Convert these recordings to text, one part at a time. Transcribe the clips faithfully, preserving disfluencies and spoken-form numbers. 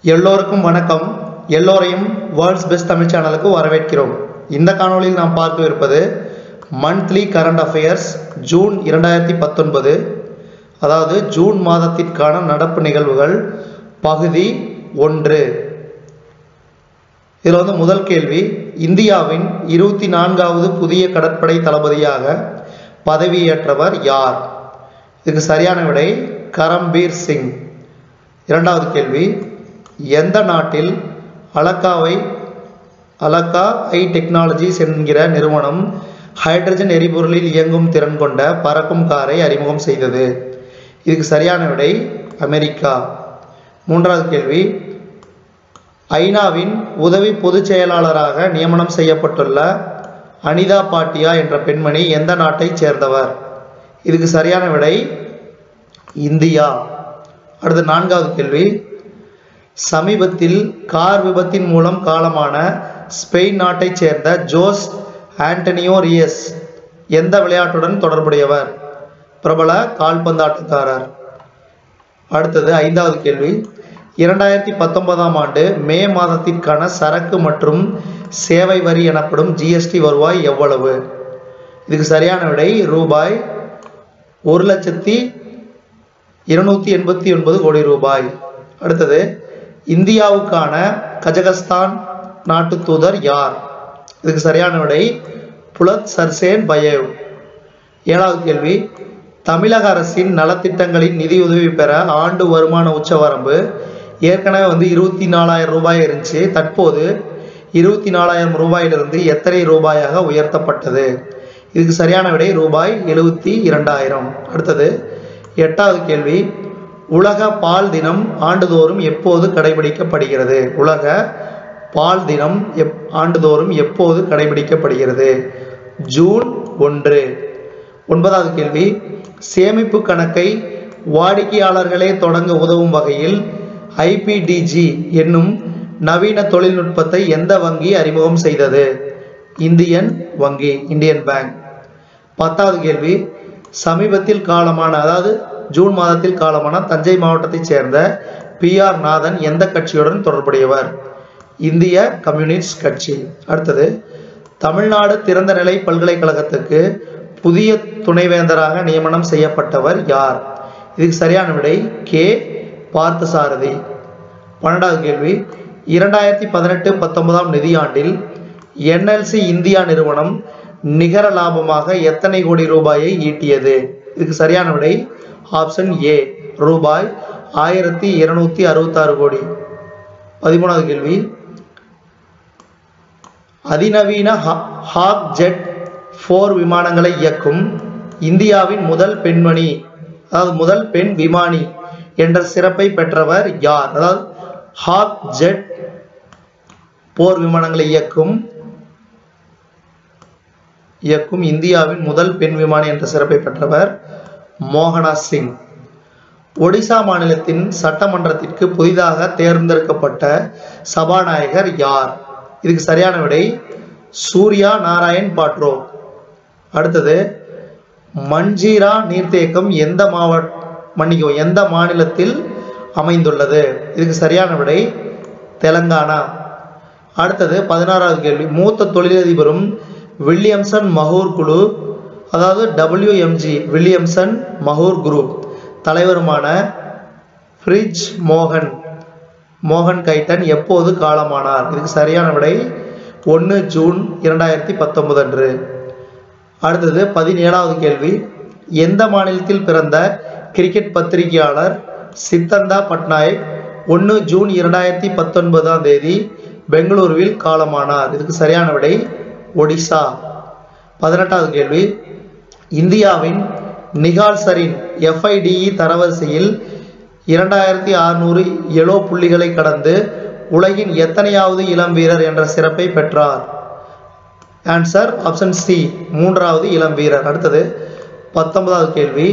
எல்லோருக்கும் வணக்கம். எல்லோரையும் வேர்ல்ட்ஸ் பெஸ்ட் தமிழ் சேனலுக்கு வரவேற்கிறோம். இந்த காணொளியில் நாம் பார்க்க இருப்பது மந்த்லி கரண்ட் அஃபேர்ஸ் ஜூன் இரண்டாயிரத்தி பத்தொன்பது, அதாவது ஜூன் மாதத்திற்கான நடப்பு நிகழ்வுகள் பகுதி ஒன்று. இதில் வந்து முதல் கேள்வி, இந்தியாவின் இருபத்தி நான்காவது புதிய கடற்படை தளபதியாக பதவியேற்றவர் யார்? இதுக்கு சரியான விடை கரம்பீர் சிங். இரண்டாவது கேள்வி, எந்த நாட்டில் அலக்காவை அலக்கா ஐ டெக்னாலஜிஸ் என்கிற நிறுவனம் ஹைட்ரஜன் எரிபொருளில் இயங்கும் திறன் கொண்ட பறக்கும் காரை அறிமுகம் செய்தது? இதுக்கு சரியான விடை அமெரிக்கா. மூன்றாவது கேள்வி, ஐநாவின் உதவி பொதுச் செயலாளராக நியமனம் செய்யப்பட்டுள்ள அனிதா பாட்டியா என்ற பெண்மணி எந்த நாட்டைச் சேர்ந்தவர்? இதுக்கு சரியான விடை இந்தியா. அடுத்து நான்காவது கேள்வி, சமீபத்தில் கார் விபத்தின் மூலம் காலமான ஸ்பெயின் நாட்டைச் சேர்ந்த ஜோஸ் ஆண்டனியோ ரியஸ் எந்த விளையாட்டுடன் தொடர்புடையவர்? பிரபல கால்பந்தாட்டக்காரர். அடுத்தது ஐந்தாவது கேள்வி, இரண்டாயிரத்தி பத்தொன்பதாம் ஆண்டு மே மாதத்திற்கான சரக்கு மற்றும் சேவை வரி எனப்படும் ஜிஎஸ்டி வருவாய் எவ்வளவு? இதுக்கு சரியான விடை ரூபாய் ஒரு லட்சத்தி இருநூத்தி எண்பத்தி ஒன்பது கோடி ரூபாய். அடுத்தது, இந்தியாவுக்கான கஜகஸ்தான் நாட்டு தூதர் யார்? இதுக்கு சரியான விடை புலத் சர்சேன் பயேவ். ஏழாவது கேள்வி, தமிழக அரசின் நலத்திட்டங்களின் நிதியுதவி பெற ஆண்டு வருமான உச்சவரம்பு ஏற்கனவே வந்து இருபத்தி நாலாயிரம் ரூபாய் இருந்துச்சு. தற்போது இருபத்தி நாலாயிரம் ரூபாயிலிருந்து எத்தனை ரூபாயாக உயர்த்தப்பட்டது? இதுக்கு சரியான விடை ரூபாய் எழுபத்தி இரண்டாயிரம். அடுத்தது எட்டாவது கேள்வி, உலக பால் தினம் ஆண்டுதோறும் எப்போது கடைபிடிக்கப்படுகிறது? உலக பால் தினம் எப் ஆண்டுதோறும் எப்போது கடைபிடிக்கப்படுகிறது? ஜூன் ஒன்று. ஒன்பதாவது கேள்வி, சேமிப்பு கணக்கை வாடிக்கையாளர்களே தொடங்க உதவும் வகையில் ஐபிடிஜி என்னும் நவீன தொழில்நுட்பத்தை எந்த வங்கி அறிமுகம் செய்தது? இந்தியன் வங்கி, இந்தியன் பேங்க். பத்தாவது கேள்வி, சமீபத்தில் காலமான அதாவது ஜூன் மாதத்தில் காலமான தஞ்சை மாவட்டத்தைச் சேர்ந்த பி ஆர் நாதன் எந்த கட்சியுடன் தொடர்புடையவர்? இந்திய கம்யூனிஸ்ட் கட்சி. அடுத்தது, தமிழ்நாடு திறந்தநிலை பல்கலைக்கழகத்துக்கு புதிய துணைவேந்தராக நியமனம் செய்யப்பட்டவர் யார்? இதுக்கு சரியான விடை கே பார்த்தசாரதி. பன்னெண்டாவது கேள்வி, இரண்டாயிரத்தி பதினெட்டு பத்தொன்பதாம் நிதியாண்டில் என்எல்சி இந்தியா நிறுவனம் நிகர லாபமாக எத்தனை கோடி ரூபாயை ஈட்டியது? இதுக்கு சரியான விடை ஆப்ஷன் ஏ ரூபாய் ஆயிரத்தி இருநூத்தி அறுபத்தி ஆறு கோடி. பதிமூணாவது கேள்வி, அதிநவீன ஹாக் ஜெட் போர் விமானங்களை இயக்கும் இந்தியாவின் முதல் பெண்மணி அதாவது முதல் பெண் விமானி என்ற சிறப்பை பெற்றவர் யார்? அதாவது ஹாக் ஜெட் போர் விமானங்களை இயக்கும் இயக்கும் இந்தியாவின் முதல் பெண் விமானி என்ற சிறப்பை பெற்றவர் மோகனா சிங். ஒடிசா மாநிலத்தின் சட்டமன்றத்திற்கு புதிதாக தேர்ந்தெடுக்கப்பட்ட சபாநாயகர் யார்? இதுக்கு சரியான விடை சூர்யா நாராயண் பாட்ரோ. அடுத்தது, மஞ்சிரா நீர்த்தேக்கம் எந்த மாவட்ட மன்னிக்கோ எந்த மாநிலத்தில் அமைந்துள்ளது? இதுக்கு சரியான விடை தெலங்கானா. அடுத்தது பதினாறாவது கேள்வி, மூத்த தொழிலதிபரும் வில்லியம்சன் மஹூர் குழு அதாவது டபிள்யூஎம்ஜி வில்லியம்சன் மஹூர் குரூப் தலைவருமான ஃப்ரிட்ஜ் மோகன் மோகன் கைட்டன் எப்போது காலமானார்? இதுக்கு சரியான விடை ஒன்று ஜூன் இரண்டாயிரத்தி பத்தொன்பது அன்று. அடுத்தது பதினேழாவது கேள்வி, எந்த மாநிலத்தில் பிறந்த கிரிக்கெட் பத்திரிகையாளர் சித்தந்தா பட்நாயக் ஒன்று ஜூன் இரண்டாயிரத்தி பத்தொன்பதாம் தேதி பெங்களூருவில் காலமானார்? இதுக்கு சரியான விடை ஒடிசா. பதினெட்டாவது கேள்வி, இந்தியாவின் நிகால் சரின் எஃப்ஐடிஇ தரவரிசையில் இரண்டாயிரத்தி அறுநூறு எலோ புள்ளிகளை கடந்து உலகின் எத்தனையாவது இளம் வீரர் என்ற சிறப்பை பெற்றார்? ஆன்சர் ஆப்ஷன் சி மூன்றாவது இளம் வீரர். அடுத்தது பத்தொன்பதாவது கேள்வி,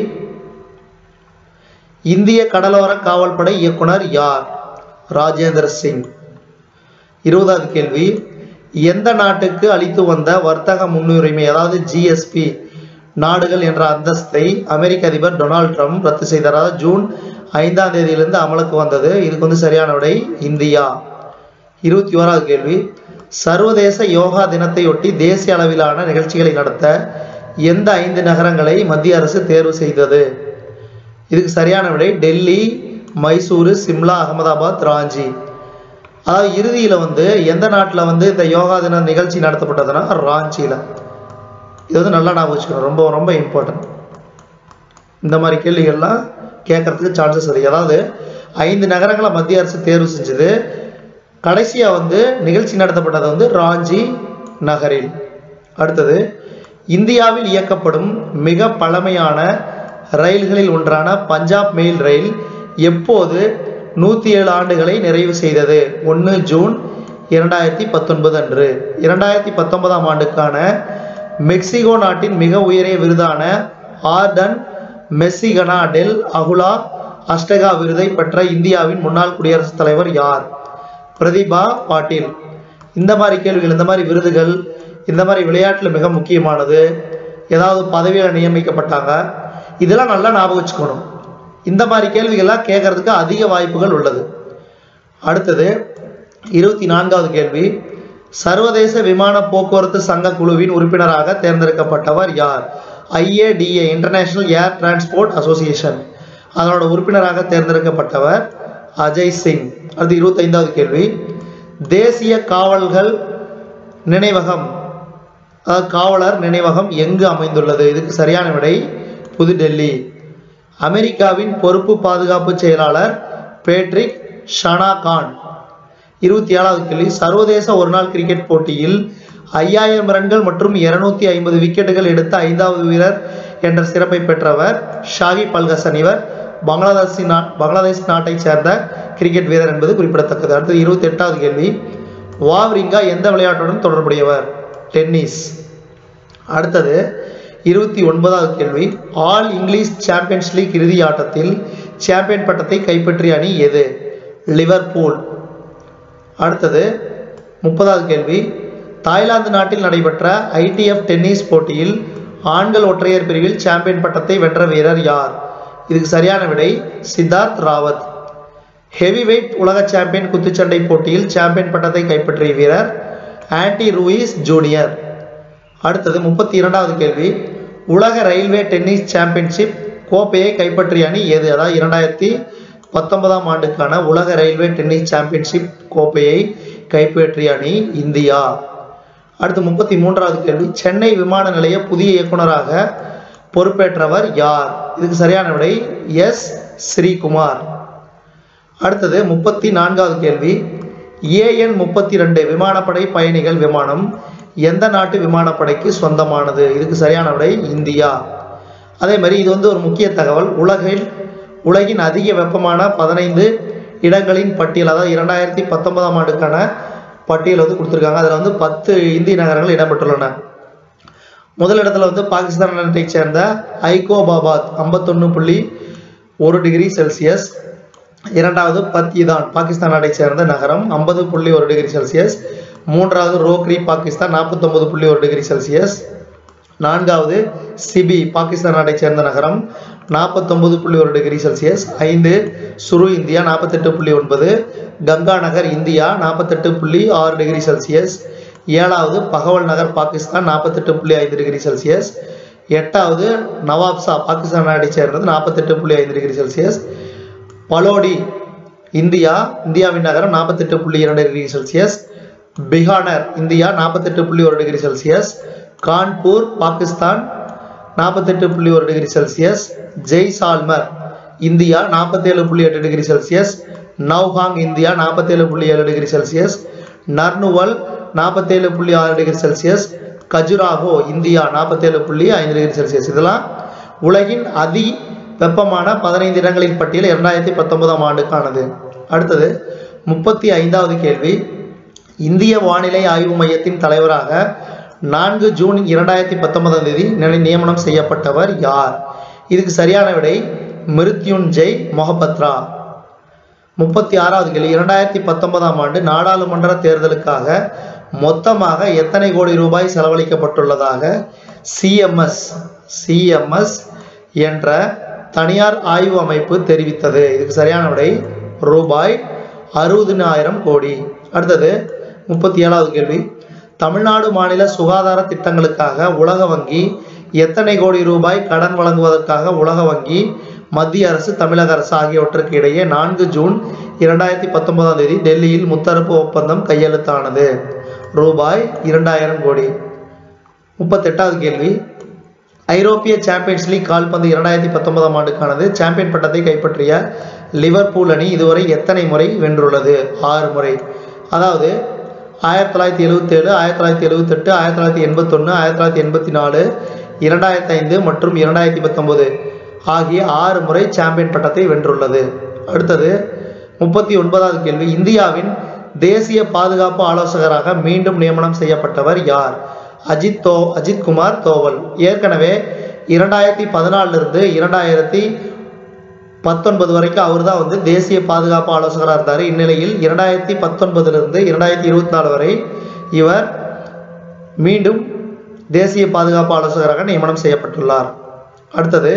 இந்திய கடலோர காவல்படை இயக்குனர் யார்? ராஜேந்திர சிங். இருபதாவது கேள்வி, எந்த நாட்டுக்கு அளித்து வந்த வர்த்தக முன்னுரிமை அதாவது ஜிஎஸ்பி நாடுகள் என்ற அந்தஸ்தை அமெரிக்க அதிபர் டொனால்ட் ட்ரம்ப் ரத்து செய்தார்? ஜூன் ஐந்தாம் தேதியிலிருந்து அமலுக்கு வந்தது. இதுக்கு வந்து சரியான விடை இந்தியா. இருபத்தி ஓராவது கேள்வி, சர்வதேச யோகா தினத்தையொட்டி தேசிய அளவிலான நிகழ்ச்சிகளை நடத்த எந்த ஐந்து நகரங்களை மத்திய அரசு தேர்வு செய்தது? இதுக்கு சரியான விடை டெல்லி, மைசூரு, சிம்லா, அகமதாபாத், ராஞ்சி. அதாவது இறுதியில் வந்து எந்த நாட்டில் வந்து இந்த யோகா தின நிகழ்ச்சி நடத்தப்பட்டதுன்னா ராஞ்சியில். இது வந்து நல்லா ஞாபகம் வச்சுக்கணும், ரொம்ப ரொம்ப இம்பார்ட்டன்ட். இந்த மாதிரி கேள்விகள்லாம் கேட்கறதுக்கு சான்சஸ் அதிகம். அதாவது ஐந்து நகரங்களை மத்திய அரசு தேர்வு செஞ்சது, கடைசியாக வந்து நிகழ்ச்சி நடத்தப்பட்டது வந்து ராஞ்சி நகரில். அடுத்தது, இந்தியாவில் இயக்கப்படும் மிக பழமையான ரயில்களில் ஒன்றான பஞ்சாப் மெயில் ரயில் எப்போது நூற்றி ஏழு ஆண்டுகளை நிறைவு செய்தது? ஒன்று ஜூன் இரண்டாயிரத்தி பத்தொன்பது அன்று. இரண்டாயிரத்தி பத்தொன்பதாம் ஆண்டுக்கான மெக்சிகோ நாட்டின் மிக உயரிய விருதான Orden Mexicana del Aguila Azteca விருதை பெற்ற இந்தியாவின் முன்னாள் குடியரசுத் தலைவர் யார்? பிரதிபா பாட்டீல். இந்த மாதிரி கேள்விகள், இந்த மாதிரி விருதுகள், இந்த மாதிரி விளையாட்டில் மிக முக்கியமானது. ஏதாவது பதவியில் நியமிக்கப்பட்டாங்க, இதெல்லாம் நல்லா ஞாபகம் வச்சுக்கணும். இந்த மாதிரி கேள்விகள்லாம் கேட்கறதுக்கு அதிக வாய்ப்புகள் உள்ளது. அடுத்தது இருபத்தி நான்காவது கேள்வி, சர்வதேச விமான போக்குவரத்து சங்க குழுவின் உறுப்பினராக தேர்ந்தெடுக்கப்பட்டவர் யார்? IATA, international air transport association, அதனோட உறுப்பினராக தேர்ந்தெடுக்கப்பட்டவர் அஜய் சிங். அடுத்து இருபத்தி ஐந்தாவது கேள்வி, தேசிய காவல்கள் நினைவகம், அதாவது காவலர் நினைவகம் எங்கு அமைந்துள்ளது? இதுக்கு சரியான விடை புதுடெல்லி. அமெரிக்காவின் பொறுப்பு பாதுகாப்பு செயலாளர் பேட்ரிக் ஷனாகான். இருபத்தி ஏழாவது கேள்வி, சர்வதேச ஒருநாள் கிரிக்கெட் போட்டியில் ஐயாயிரம் ரன்கள் மற்றும் இருநூத்தி ஐம்பது விக்கெட்டுகள் எடுத்த ஐந்தாவது வீரர் என்ற சிறப்பை பெற்றவர் ஷாகிப் அல் ஹசன். இவர் பங்களாதேஷ் நா பங்களாதேஷ் நாட்டை சேர்ந்த கிரிக்கெட் வீரர் என்பது குறிப்பிடத்தக்கது. அடுத்தது இருபத்தி எட்டாவது கேள்வி, வாவ்ரிங்கா எந்த விளையாட்டுடன் தொடர்புடையவர்? டென்னிஸ். அடுத்தது இருபத்தி ஒன்பதாவது கேள்வி, ஆல் இங்கிலீஷ் சாம்பியன்ஸ் லீக் இறுதி ஆட்டத்தில் சாம்பியன் பட்டத்தை கைப்பற்றிய அணி எது? லிவர்பூல். அடுத்தது முப்பதாவது கேள்வி, தாய்லாந்து நாட்டில் நடைபெற்ற ஐடிஎஃப் டென்னிஸ் போட்டியில் ஆண்கள் ஒற்றையர் பிரிவில் சாம்பியன் பட்டத்தை வென்ற வீரர் யார்? இதுக்கு சரியான விடை சித்தார்த் ராவத். ஹெவி வெயிட் உலக சாம்பியன் குத்துச்சண்டை போட்டியில் சாம்பியன் பட்டத்தை கைப்பற்றிய வீரர் ஆன்டி ரூயிஸ் ஜூனியர். அடுத்தது முப்பத்தி இரண்டாவது கேள்வி, உலக ரயில்வே டென்னிஸ் சாம்பியன்ஷிப் கோப்பையை கைப்பற்றிய அணி எது? அதாவது இரண்டாயிரத்தி பத்தொன்பதாம் ஆண்டுக்கான உலக ரயில்வே டென்னிஸ் சாம்பியன்ஷிப் கோப்பையை கைப்பற்றிய அணி இந்தியா. அடுத்து முப்பத்தி மூன்றாவது கேள்வி, சென்னை விமான நிலைய புதிய இயக்குநராக பொறுப்பேற்றவர் யார்? இதுக்கு சரியான விடை எஸ் ஸ்ரீகுமார். அடுத்தது முப்பத்தி நான்காவது கேள்வி, ஏஎன் முப்பத்தி ரெண்டு விமானப்படை பயணிகள் விமானம் எந்த நாட்டு விமானப்படைக்கு சொந்தமானது? இதுக்கு சரியான விடை இந்தியா. அதே மாதிரி இது வந்து ஒரு முக்கிய தகவல், உலகில் உலகின் அதிக வெப்பமான பதினைந்து இடங்களின் பட்டியல், அதாவது இரண்டாயிரத்தி பத்தொன்பதாம் ஆண்டுக்கான பட்டியல் வந்து கொடுத்துருக்காங்க. அதில் வந்து பத்து இந்திய நகரங்கள் இடம்பெற்றுள்ளன. முதல் இடத்துல வந்து பாகிஸ்தான் நாட்டை சேர்ந்த ஐகோபாபாத் ஐம்பத்தொன்னு புள்ளி ஒரு டிகிரி செல்சியஸ். இரண்டாவது பத்யிதான் பாகிஸ்தான் நாட்டை சேர்ந்த நகரம் ஐம்பது புள்ளி ஒரு டிகிரி செல்சியஸ். மூன்றாவது ரோக்ரி பாகிஸ்தான் நாற்பத்தொன்பது புள்ளி ஒரு டிகிரி செல்சியஸ். நான்காவது சிபி பாகிஸ்தான் நாட்டை சேர்ந்த நகரம் நாற்பத்தொன்பது புள்ளி ஒரு டிகிரி செல்சியஸ். ஐந்து சுரு இந்தியா நாற்பத்தெட்டு புள்ளி ஒன்பது, கங்கா நகர் இந்தியா நாற்பத்தெட்டு புள்ளி ஆறு டிகிரி செல்சியஸ். ஏழாவது பகவல் நகர் பாகிஸ்தான் நாற்பத்தெட்டு புள்ளி ஐந்து டிகிரி செல்சியஸ். எட்டாவது நவாப்ஷா பாகிஸ்தான் நாட்டை சேர்ந்தது நாற்பத்தெட்டு புள்ளி ஐந்து டிகிரி செல்சியஸ். பலோடி இந்தியா இந்தியாவின் நகரம் நாற்பத்தெட்டு புள்ளி இரண்டு டிகிரி செல்சியஸ். பிகானர் இந்தியா நாற்பத்தெட்டு புள்ளி ஒரு டிகிரி செல்சியஸ். கான்பூர் பாகிஸ்தான் நாற்பத்தெட்டு புள்ளி ஒரு டிகிரி செல்சியஸ். ஜெய்சால்மர் இந்தியா நாற்பத்தேழு புள்ளி எட்டு டிகிரி செல்சியஸ். நவ்ஹாங் இந்தியா நாற்பத்தேழு புள்ளி ஏழு டிகிரி செல்சியஸ். நர்னுவல் நாற்பத்தேழு புள்ளி ஆறு டிகிரி செல்சியஸ். கஜுராஹோ இந்தியா நாற்பத்தேழு புள்ளி ஐந்து டிகிரி செல்சியஸ். இதெல்லாம் உலகின் அதி வெப்பமான பதினைந்து இடங்களின் பட்டியல் இரண்டாயிரத்தி பத்தொன்பதாம் ஆண்டுக்கானது. அடுத்தது முப்பத்தி ஐந்தாவது கேள்வி, இந்திய வானிலை ஆய்வு மையத்தின் தலைவராக நான்கு ஜூன் இரண்டாயிரத்தி பத்தொன்பதாம் தேதி நியமனம் செய்யப்பட்டவர் யார்? இதுக்கு சரியான விடை மிருத்யுஞ்செய் மொஹபத்ரா. முப்பத்தி ஆறாவது கேள்வி, இரண்டாயிரத்தி பத்தொன்பதாம் ஆண்டு நாடாளுமன்ற தேர்தலுக்காக மொத்தமாக எத்தனை கோடி ரூபாய் செலவழிக்கப்பட்டுள்ளதாக சிஎம்எஸ் சிஎம்எஸ் என்ற தனியார் ஆய்வு அமைப்பு தெரிவித்தது? இதுக்கு சரியான விடை ரூபாய் அறுபதினாயிரம் கோடி. அடுத்தது முப்பத்தி ஏழாவது கேள்வி. தமிழ்நாடு மாநில சுகாதார திட்டங்களுக்காக உலக வங்கி எத்தனை கோடி ரூபாய் கடன் வழங்குவதற்காக உலக வங்கி, மத்திய அரசு, தமிழக அரசு ஆகியவற்றுக்கு இடையே நான்கு ஜூன் இரண்டாயிரத்தி பத்தொன்பதாம் தேதி டெல்லியில் முத்தரப்பு ஒப்பந்தம் கையெழுத்தானது? ரூபாய் இரண்டாயிரம் கோடி. முப்பத்தெட்டாவது கேள்வி. ஐரோப்பிய சாம்பியன்ஸ் லீக் கால்பந்து இரண்டாயிரத்தி பத்தொன்பதாம் ஆண்டுக்கானது. சாம்பியன் பட்டத்தை கைப்பற்றிய லிவர்பூல் அணி இதுவரை எத்தனை முறை வென்றுள்ளது? ஆறு முறை. அதாவது ஆயிரத்தி தொள்ளாயிரத்தி எழுபத்தி ஏழு ஆயிரத்தி தொள்ளாயிரத்தி எழுபத்தி எட்டு ஆயிரத்தி தொள்ளாயிரத்தி எண்பத்தி ஒன்று ஆயிரத்தி தொள்ளாயிரத்தி எண்பத்தி நாலு இரண்டாயிரத்தி ஐந்து மற்றும் இரண்டாயிரத்தி பத்தொன்பது ஆகிய ஆறு முறை சாம்பியன் பட்டத்தை வென்றுள்ளது. அடுத்தது முப்பத்தி ஒன்பதாவது கேள்வி. இந்தியாவின் தேசிய பாதுகாப்பு ஆலோசகராக மீண்டும் நியமனம் செய்யப்பட்டவர் யார்? அஜித் தோ அஜித் குமார் தோவல். ஏற்கனவே இரண்டாயிரத்தி பதினாலுல இருந்து இரண்டாயிரத்தி பத்தொன்பது வரைக்கும் அவர் தான் வந்து தேசிய பாதுகாப்பு ஆலோசகராக இருந்தார். இந்நிலையில் இரண்டாயிரத்தி பத்தொன்பதுல இருந்து இரண்டாயிரத்தி இருபத்தி நாலு வரை இவர் மீண்டும் தேசிய பாதுகாப்பு ஆலோசகராக நியமனம் செய்யப்பட்டுள்ளார். அடுத்தது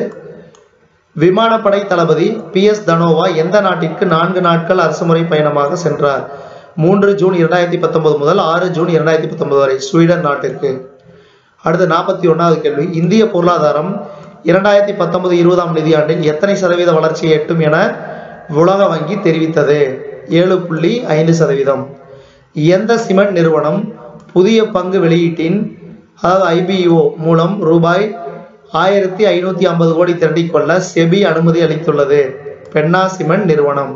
விமானப்படை தளபதி பி எஸ் தனோவா எந்த நாட்டிற்கு நான்கு நாட்கள் அரசுமுறை பயணமாக சென்றார்? மூன்று ஜூன் இரண்டாயிரத்தி பத்தொன்பது முதல் ஆறு ஜூன் இரண்டாயிரத்தி பத்தொன்பது வரை ஸ்வீடன் நாட்டிற்கு. அடுத்து நாற்பத்தி ஒன்றாவது கேள்வி. இந்திய பொருளாதாரம் இரண்டாயிரத்தி பத்தொன்பது இருபதாம் நிதியாண்டில் எத்தனை சதவீத வளர்ச்சியை எட்டும் என உலக வங்கி தெரிவித்தது? ஏழு புள்ளி ஐந்து சதவீதம். எந்த சிமெண்ட் நிறுவனம் புதிய பங்கு வெளியீட்டின் அதாவது ஐபிஓ மூலம் ரூபாய் ஆயிரத்தி ஐநூத்தி ஐம்பது கோடி திரட்டிக்கொள்ள செபி அனுமதி அளித்துள்ளது? பென்னா சிமெண்ட் நிறுவனம்.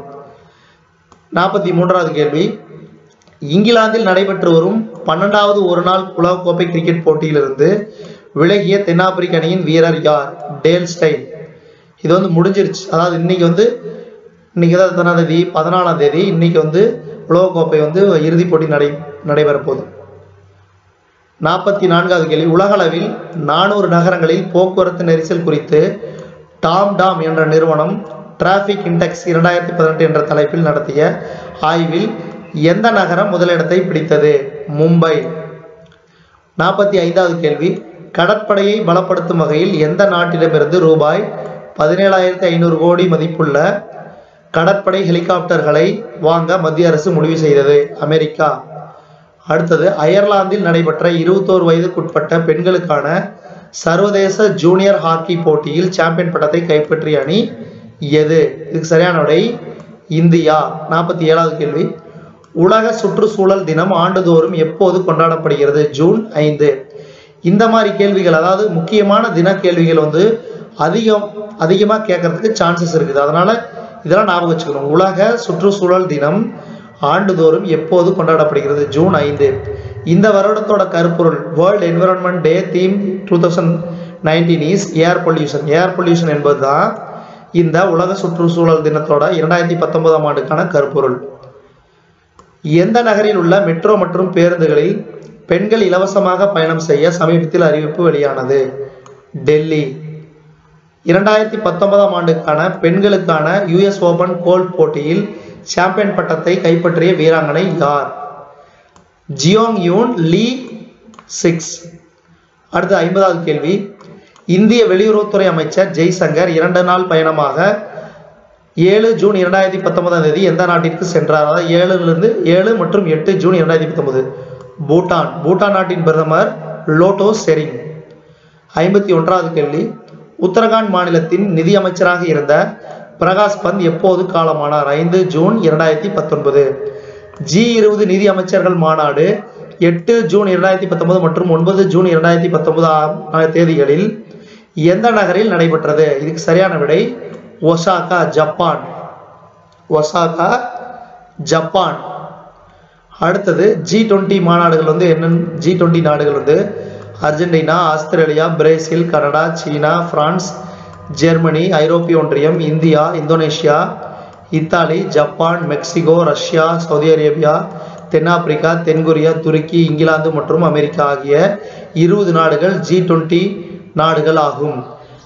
நாற்பத்தி மூன்றாவது கேள்வி. இங்கிலாந்தில் நடைபெற்று வரும் பன்னெண்டாவது ஒரு நாள் உலகக்கோப்பை கிரிக்கெட் போட்டியிலிருந்து விலகிய தென்னாப்பிரிக்க அணியின் வீரர் யார்? Dale Steyn. இது வந்து முடிஞ்சிருச்சு. அதாவது இன்னைக்கு வந்து இன்னைக்கு தான் எத்தனாம் தேதி? பதினாலாம் தேதி. இன்னைக்கு வந்து உலகக்கோப்பை வந்து இறுதிப் போட்டி நடை நடைபெற போகுது. நாற்பத்தி நான்காவது கேள்வி. உலகளவில் நானூறு நகரங்களில் போக்குவரத்து நெரிசல் குறித்து டாம் டாம் என்ற நிறுவனம் டிராபிக் இண்டெக்ஸ் இரண்டாயிரத்தி பதினெட்டு என்ற தலைப்பில் நடத்திய ஆய்வில் எந்த நகரம் முதலிடத்தை பிடித்தது? மும்பை. நாற்பத்தி ஐந்தாவது கேள்வி. கடற்படையை பலப்படுத்தும் வகையில் எந்த நாட்டிடமிருந்து ரூபாய் பதினேழாயிரத்தி ஐநூறு கோடி மதிப்புள்ள கடற்படை ஹெலிகாப்டர்களை வாங்க மத்திய அரசு முடிவு செய்தது? அமெரிக்கா. அடுத்தது அயர்லாந்தில் நடைபெற்ற இருபத்தோரு வயதுக்குட்பட்ட பெண்களுக்கான சர்வதேச ஜூனியர் ஹாக்கி போட்டியில் சாம்பியன் பட்டத்தை கைப்பற்றிய அணி எது? இதுக்கு சரியான விடை இந்தியா. நாற்பத்தி ஏழாவது கேள்வி. உலக சுற்றுச்சூழல் தினம் ஆண்டுதோறும் எப்போது கொண்டாடப்படுகிறது? ஜூன் ஐந்து. இந்த மாதிரி கேள்விகள், அதாவது முக்கியமான தின கேள்விகள் வந்து அதிகம் அதிகமாக கேட்கறதுக்கு சான்சஸ் இருக்குது. அதனால இதெல்லாம் ஞாபகம் வச்சுக்கணும். உலக சுற்றுச்சூழல் தினம் ஆண்டுதோறும் எப்போது கொண்டாடப்படுகிறது? ஜூன் ஐந்து. இந்த வருடத்தோட கருப்பொருள் world environment day theme two thousand nineteen is air pollution. Air pollution என்பது தான் இந்த உலக சுற்றுச்சூழல் தினத்தோட இரண்டாயிரத்தி பத்தொன்பதாம் ஆண்டுக்கான கருப்பொருள். எந்த நகரில் உள்ள மெட்ரோ மற்றும் பேருந்துகளில் பெண்கள் இலவசமாக பயணம் செய்ய சமீபத்தில் அறிவிப்பு வெளியானது? டெல்லி. இரண்டாயிரத்தி பத்தொன்பதாம் ஆண்டுக்கான பெண்களுக்கான யுஎஸ் ஓபன் கோல்ஃப் போட்டியில் சாம்பியன் பட்டத்தை கைப்பற்றிய வீராங்கனை யார்? Jeong Yun Lee six. அடுத்து ஐம்பதாவது கேள்வி. இந்திய வெளியுறவுத்துறை அமைச்சர் ஜெய்சங்கர் இரண்டு நாள் பயணமாக ஏழு ஜூன் இரண்டாயிரத்தி பத்தொன்பதாம் தேதி எந்த நாட்டிற்கு சென்றார்? அதாவது ஏழுலிருந்து ஏழு மற்றும் எட்டு ஜூன் இரண்டாயிரத்தி பத்தொன்பது பூட்டான். பூட்டான் நாட்டின் பிரதமர் லோட்டோ செரிங். ஐம்பத்தி ஒன்றாவது கேள்வி. உத்தரகாண்ட் மாநிலத்தின் நிதி அமைச்சராக இருந்த பிரகாஷ் பந்த் எப்போது காலமானார்? ஐந்து ஜூன் இரண்டாயிரத்தி பத்தொன்பது. ஜி இருபது நிதி அமைச்சர்கள் மாநாடு எட்டு ஜூன் இரண்டாயிரத்தி பத்தொன்பது மற்றும் ஒன்பது ஜூன் இரண்டாயிரத்தி பத்தொன்பது தேதிகளில் எந்த நகரில் நடைபெற்றது? இதுக்கு சரியான விடை ஒசாகா, ஜப்பான். Osaka, Japan. அடுத்தது ஜி டுவெண்ட்டி மாநாடுகள் வந்து என்னென்ன? ஜி டுவெண்ட்டி நாடுகள் வந்து அர்ஜென்டினா, ஆஸ்திரேலியா, பிரேசில், கனடா, சீனா, பிரான்ஸ், ஜெர்மனி, ஐரோப்பிய ஒன்றியம், India, Indonesia, Italy, Japan, Mexico, Russia, Saudi Arabia, தென்னாப்பிரிக்கா, தென்கொரியா, துருக்கி, இங்கிலாந்து மற்றும் அமெரிக்கா ஆகிய இருபது நாடுகள் ஜி டுவெண்ட்டி நாடுகள் ஆகும்.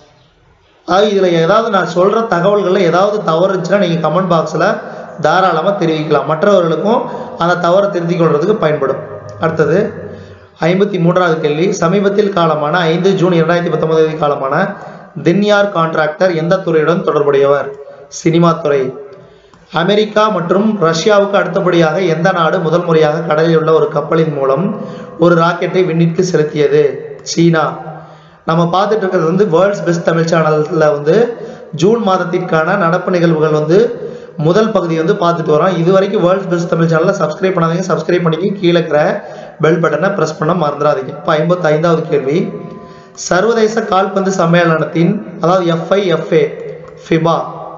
ஆக இதில் ஏதாவது நான் சொல்கிற தகவல்களில் ஏதாவது தவறு இருந்துச்சுன்னா நீங்கள் கமெண்ட் பாக்ஸில் தாராளமாக தெரிவிக்கலாம். மற்றவர்களுக்கும் அந்த தவறை திருத்திக் கொள்றதுக்கு பயன்படும். அடுத்தது ஐம்பத்தி மூன்றாவது கேள்வி. சமீபத்தில் காலமான ஐந்து ஜூன் இரண்டாயிரத்தி பத்தொன்பது காலமான தின்யார் கான்ட்ராக்டர் எந்த துறையுடன் தொடர்புடையவர்? சினிமா துறை. அமெரிக்கா மற்றும் ரஷ்யாவுக்கு அடுத்தபடியாக எந்த நாடு முதல் முறையாக கடலில் உள்ள ஒரு கப்பலின் மூலம் ஒரு ராக்கெட்டை விண்ணிற்கு செலுத்தியது? சீனா. நம்ம பார்த்துட்டு இருக்கிறது வந்து வேர்ல்ட்ஸ் பெஸ்ட் தமிழ் சேனல்ல வந்து ஜூன் மாதத்திற்கான நடப்பு நிகழ்வுகள் வந்து முதல் பகுதி வந்து பார்த்துட்டு வரோம். இது வரைக்கும் வேர்ல்ட்ஸ் பெஸ்ட் தமிழ் சேனலை சப்ஸ்கிரைப் பண்ணாதீங்க, சப்ஸ்கிரைப் பண்ணிக்க, கீழே இருக்கிற பெல் பட்டனை பிரஸ் பண்ண மறந்துடாதீங்க. இப்போ ஐம்பத்தி ஐந்தாவது கேள்வி, சர்வதேச கால்பந்து சம்மேளனத்தின் அதாவது எஃப்ஐஎஃப்ஏ ஃபிபா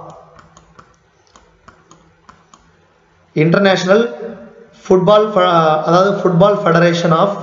இன்டர்நேஷனல் ஃபுட்பால் அதாவது football federation of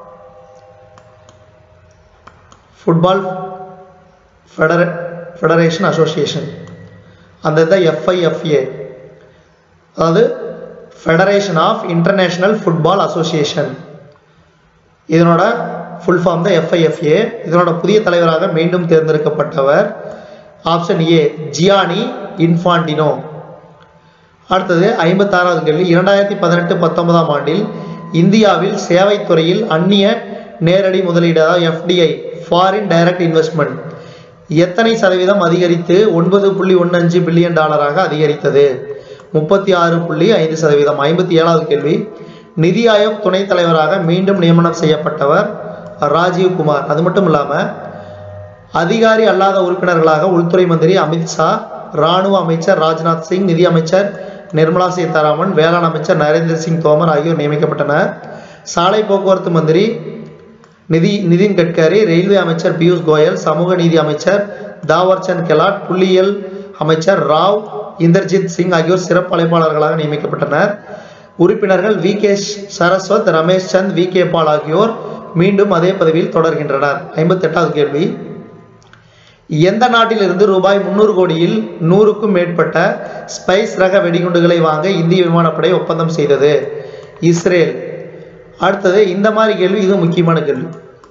football federa federation association அந்த இதான் எஃப்ஐஎஃப்ஏ அதாவது federation of international football association. இதனோட ஃபுல் ஃபார்ம் தான் எஃப்ஐஎஃப்ஏ. இதனோட புதிய தலைவராக மீண்டும் தேர்ந்தெடுக்கப்பட்டவர் ஆப்ஷன் ஏ ஜியானி இன்ஃபான்டினோ. அடுத்தது ஐம்பத்தாறாவது கேள்வி, இரண்டாயிரத்தி பதினெட்டு பத்தொன்பதாம் ஆண்டில் இந்தியாவில் சேவைத்துறையில் அந்நிய நேரடி முதலீடு அதாவது எஃப்டிஐ ஃபாரின் டைரக்ட் இன்வெஸ்ட்மெண்ட் எத்தனை சதவீதம் அதிகரித்து ஒன்பது புள்ளி ஒன்று அஞ்சு பில்லியன் டாலராக அதிகரித்தது? முப்பத்தி ஆறு புள்ளி ஐந்து சதவீதம். ஐம்பத்தி ஏழாவது கேள்வி, நிதி ஆயோக் துணைத் தலைவராக மீண்டும் நியமனம் செய்யப்பட்டவர் ராஜீவ் குமார். அது மட்டும் இல்லாமல் அதிகாரி அல்லாத உறுப்பினர்களாக உள்துறை மந்திரி அமித்ஷா, இராணுவ அமைச்சர் ராஜ்நாத் சிங், நிதி அமைச்சர் நிர்மலா சீதாராமன், வேளாண் அமைச்சர் நரேந்திர சிங் தோமர் ஆகியோர் நியமிக்கப்பட்டனர். சாலை போக்குவரத்து மந்திரி நிதி நிதின் கட்கரி, ரயில்வே அமைச்சர் பியூஷ் கோயல், சமூக நீதி அமைச்சர் தாவர்சந்த் கெலாட், புள்ளியியல் அமைச்சர் ராவ் இந்தர்ஜித் சிங் ஆகியோர் சிறப்பு அழைப்பாளர்களாக நியமிக்கப்பட்டனர். உறுப்பினர்கள் V K Saraswat, Ramesh Chand, V K Paul ஆகியோர் மீண்டும் அதே பதவியில் தொடர்கின்றனர். ஐம்பத்தி எட்டாவது கேள்வி, எந்த நாட்டிலிருந்து ரூபாய் முன்னூறு கோடியில் நூறுக்கும் மேற்பட்ட ஸ்பைஸ் ரக வெடிகுண்டுகளை வாங்க இந்திய விமானப்படை ஒப்பந்தம் செய்தது? இஸ்ரேல். அடுத்தது இந்த மாதிரி கேள்வி, இது முக்கியமான கேள்வி.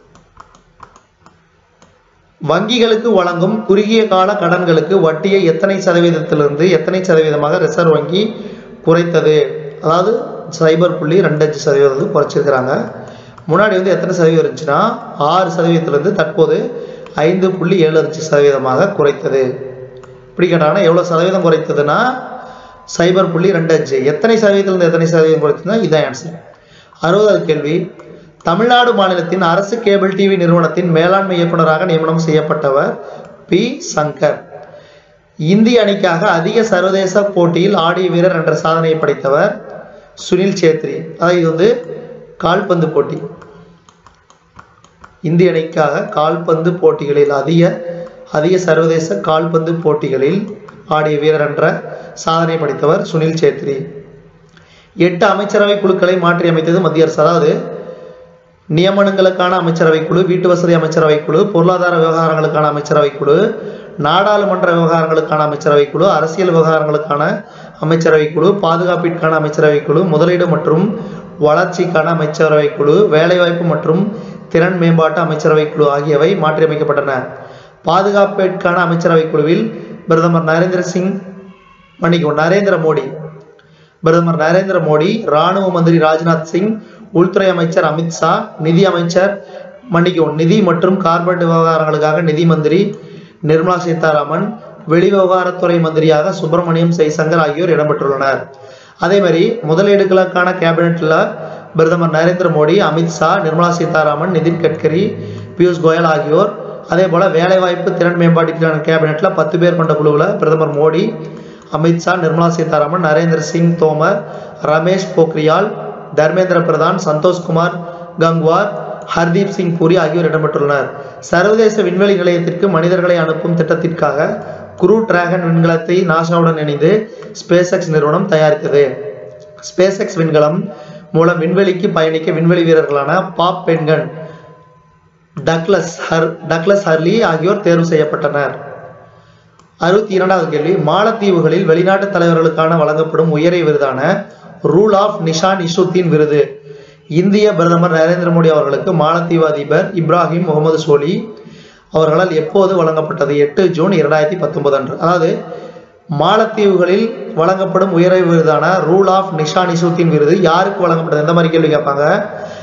வங்கிகளுக்கு வழங்கும் குறுகிய கால கடன்களுக்கு வட்டியை எத்தனை சதவீதத்திலிருந்து எத்தனை சதவீதமாக ரிசர்வ் வங்கி குறைத்தது? அதாவது சைபர் புள்ளி ரெண்டு அஞ்சு சதவீதம் வந்து குறைச்சிருக்கிறாங்க. முன்னாடி வந்து எத்தனை சதவீதம் இருந்துச்சுன்னா ஆறு சதவீதத்திலிருந்து தற்போது ஐந்து புள்ளி ஏழு அஞ்சு சதவீதமாக குறைத்தது. இப்படி கேட்டாங்கன்னா எவ்வளோ சதவீதம் குறைத்ததுன்னா சைபர் புள்ளி ரெண்டு அஞ்சு. எத்தனை சதவீதத்திலிருந்து எத்தனை சதவீதம் குறைத்ததுன்னா இதான் ஆன்சர். அறுபதாவது கேள்வி, தமிழ்நாடு மாநிலத்தின் அரசு கேபிள் டிவி நிறுவனத்தின் மேலாண்மை இயக்குநராக நியமனம் செய்யப்பட்டவர் பி சங்கர். இந்திய அணிக்காக அதிக சர்வதேச போட்டியில் ஆடிய வீரர் என்ற சாதனையை படைத்தவர் சுனில் சேத்ரி. அதாவது இது வந்து கால்பந்து போட்டி. இந்திய அணிக்காக கால்பந்து போட்டிகளில் அதிக அதிக சர்வதேச கால்பந்து போட்டிகளில் ஆடிய வீரர் என்ற சாதனை படைத்தவர் சுனில் சேத்ரி. எட்டு அமைச்சரவை குழுக்களை மாற்றி அமைத்தது மத்திய அரசு. அதாவது நியமனங்களுக்கான அமைச்சரவை குழு, வீட்டு வசதி அமைச்சரவை குழு, பொருளாதார விவகாரங்களுக்கான அமைச்சரவை குழு, நாடாளுமன்ற விவகாரங்களுக்கான அமைச்சரவை குழு, அரசியல் விவகாரங்களுக்கான அமைச்சரவை குழு, பாதுகாப்பிற்கான அமைச்சரவை குழு, முதலீடு மற்றும் வளர்ச்சிக்கான அமைச்சரவை குழு, வேலைவாய்ப்பு மற்றும் திறன் மேம்பாட்டு அமைச்சரவை குழு ஆகியவை மாற்றியமைக்கப்பட்டன. பாதுகாப்பிற்கான அமைச்சரவை குழுவில் பிரதமர் நரேந்திர சிங் மன்னிக்கும் நரேந்திர மோடி பிரதமர் நரேந்திர மோடி, இராணுவ மந்திரி ராஜ்நாத் சிங், உள்துறை அமைச்சர் அமித்ஷா, நிதி அமைச்சர் மன்னிக்கும் நிதி மற்றும் கார்பரேட் விவகாரங்களுக்காக நிதி மந்திரி நிர்மலா சீதாராமன், வெளிவிவகாரத்துறை மந்திரியாக சுப்பிரமணியம் ஜெய்சங்கர் ஆகியோர் இடம்பெற்றுள்ளனர். அதே மாதிரி முதலீடுகளுக்கான கேபினெட்ல பிரதமர் நரேந்திர மோடி, அமித்ஷா, நிர்மலா சீதாராமன், நிதின் கட்கரி, பியூஷ் கோயல் ஆகியோர். அதே போல வேலைவாய்ப்பு திறன் மேம்பாட்டுக்கான கேபினெட்ல பத்து பேர் கொண்ட குழுவில் பிரதமர் மோடி, அமித்ஷா, நிர்மலா சீதாராமன், நரேந்திர சிங் தோமர், ரமேஷ் பொக்ரியால், தர்மேந்திர பிரதான், சந்தோஷ்குமார் கங்குவார், ஹர்தீப் சிங் பூரி ஆகியோர் இடம்பெற்றுள்ளனர். சர்வதேச விண்வெளி நிலையத்திற்கு மனிதர்களை அனுப்பும் திட்டத்திற்காக குரூ டிராகன் விண்கலத்தை நாசாவுடன் இணைந்து ஸ்பேஸ் எக்ஸ் நிறுவனம் தயாரித்தது. ஸ்பேஸ் எக்ஸ் விண்கலம் மூலம் விண்வெளிக்கு பயணிக்க விண்வெளி வீரர்களான Bob Behnken, Douglas Hur Douglas Hurley ஆகியோர் தேர்வு செய்யப்பட்டனர். அறுபத்தி இரண்டாவது கேள்வி, மாலத்தீவுகளில் வெளிநாட்டு தலைவர்களுக்கான வழங்கப்படும் உயரிய விருதான ரூல் ஆஃப் நிஷான் இசுத்தீன் விருது இந்திய பிரதமர் நரேந்திர மோடி அவர்களுக்கு மாலத்தீவு அதிபர் இப்ராஹிம் முகமது சோலி அவர்களால் எப்போது வழங்கப்பட்டது? எட்டு ஜூன் இரண்டாயிரத்தி பத்தொன்பது அன்று. அதாவது மாலத்தீவுகளில் வழங்கப்படும் உயரிய விருதான ரூல் ஆஃப் நிஷான் இசுத்தீன் விருது யாருக்கு வழங்கப்பட்டது? எந்த மாதிரி கேள்வி கேட்பாங்க?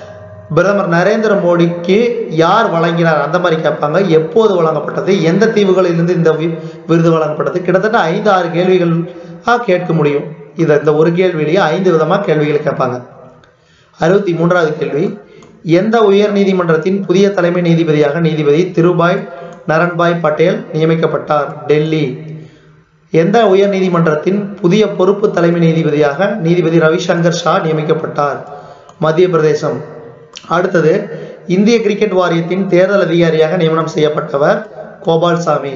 பிரதமர் நரேந்திர மோடிக்கு யார் வழங்கினார் அந்த மாதிரி கேட்பாங்க. எப்போது வழங்கப்பட்டது, எந்த தீவுகளிலிருந்து இந்த விருது வழங்கப்பட்டது. கிட்டத்தட்ட ஐந்து ஆறு கேள்விகள் கேட்க முடியும். இதை இந்த ஒரு கேள்வியிலேயே ஐந்து விதமாக கேள்விகள் கேட்பாங்க. அறுபத்தி மூன்றாவது கேள்வி, எந்த உயர் நீதிமன்றத்தின் புதிய தலைமை நீதிபதியாக நீதிபதி திருபாய் நரன்பாய் பட்டேல் நியமிக்கப்பட்டார்? டெல்லி. எந்த உயர் நீதிமன்றத்தின் புதிய பொறுப்பு தலைமை நீதிபதியாக நீதிபதி ரவிசங்கர் ஷா நியமிக்கப்பட்டார்? மத்திய பிரதேசம். அடுத்தது, இந்திய கிரிக்கெட் வாரியத்தின் தேர்தல் அதிகாரியாக நியமனம் செய்யப்பட்டவர் கோபால்சாமி.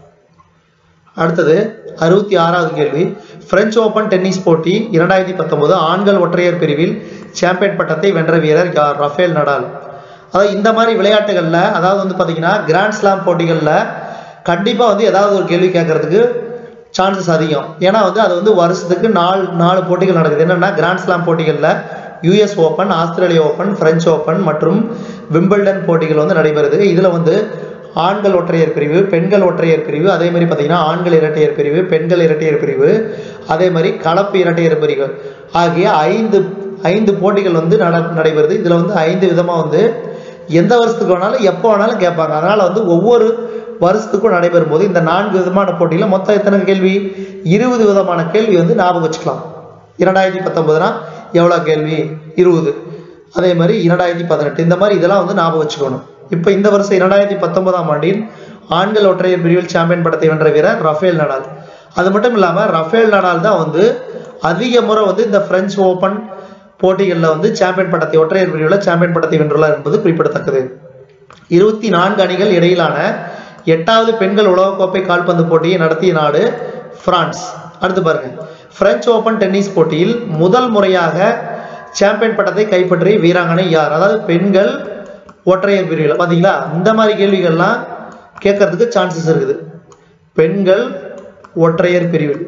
அடுத்தது அறுபத்தி ஆறாவது கேள்வி, பிரெஞ்சு ஓபன் டென்னிஸ் போட்டி இரண்டாயிரத்தி பத்தொன்பது ஆண்கள் ஒற்றையர் பிரிவில் சாம்பியன் பட்டத்தை வென்ற வீரர் யார்? Rafael Nadal. அதாவது இந்த மாதிரி விளையாட்டுகளில், அதாவது வந்து பார்த்தீங்கன்னா கிராண்ட் ஸ்லாம் போட்டிகளில் கண்டிப்பாக வந்து ஏதாவது ஒரு கேள்வி கேட்கறதுக்கு சான்சஸ் அதிகம். ஏன்னா வந்து அது வந்து வருஷத்துக்கு நாலு நாலு போட்டிகள் நடக்குது. என்னென்னா கிராண்ட் ஸ்லாம் போட்டிகளில் US open, Australia open, French open மற்றும் விம்பிள்டன் போட்டிகள் வந்து நடைபெறுது. இதில் வந்து ஆண்கள் ஒற்றையர் பிரிவு, பெண்கள் ஒற்றையர் பிரிவு, அதே மாதிரி பார்த்தீங்கன்னா ஆண்கள் இரட்டையர் பிரிவு, பெண்கள் இரட்டையர் பிரிவு, அதே மாதிரி கலப்பு இரட்டையர் பிரிவு ஆகிய ஐந்து ஐந்து போட்டிகள் வந்து நட நடைபெறுது. இதில் வந்து ஐந்து விதமாக வந்து எந்த வருஷத்துக்கு வேணாலும் எப்போ வேணாலும் கேட்பாங்க. அதனால் வந்து ஒவ்வொரு வருஷத்துக்கும் நடைபெறும் போது இந்த நான்கு விதமான போட்டியில் மொத்தம் எத்தனை கேள்வி? இருபது விதமான கேள்வி வந்து ஞாபகம் வச்சுக்கலாம். இரண்டாயிரத்தி பத்தொன்பதுனா எவ்வளோ கேள்வி? இருபது. அதே மாதிரி இரண்டாயிரத்தி பதினெட்டு, இந்த மாதிரி இதெல்லாம் வந்து ஞாபகம் வச்சுக்கணும். இப்போ இந்த வருஷம் இரண்டாயிரத்தி பத்தொன்பதாம் ஆண்டில் ஆண்கள் ஒற்றையர் பிரிவில் சாம்பியன் பட்டத்தை வென்ற வீரர் ரஃபேல் நடால். அது மட்டும் இல்லாமல் ரஃபேல் நடால் தான் வந்து அதிக முறை வந்து இந்த பிரெஞ்சு ஓப்பன் போட்டிகளில் வந்து சாம்பியன் பட்டத்தை ஒற்றையர் பிரிவில் சாம்பியன் பட்டத்தை வென்றுள்ளார் என்பது குறிப்பிடத்தக்கது. இருபத்தி நான்கு அணிகள் இடையிலான எட்டாவது பெண்கள் உலகக்கோப்பை கால்பந்து போட்டியை நடத்திய நாடு பிரான்ஸ். அடுத்து பாருங்க, பிரெஞ்சு ஓப்பன் டென்னிஸ் போட்டியில் முதல் முறையாக சாம்பியன் பட்டத்தை கைப்பற்றிய வீராங்கனை யார்? அதாவது பெண்கள் ஒற்றையர் பிரிவில். பார்த்தீங்களா, இந்த மாதிரி கேள்விகள்லாம் கேட்கறதுக்கு சான்சஸ் இருக்குது. பெண்கள் ஒற்றையர் பிரிவில்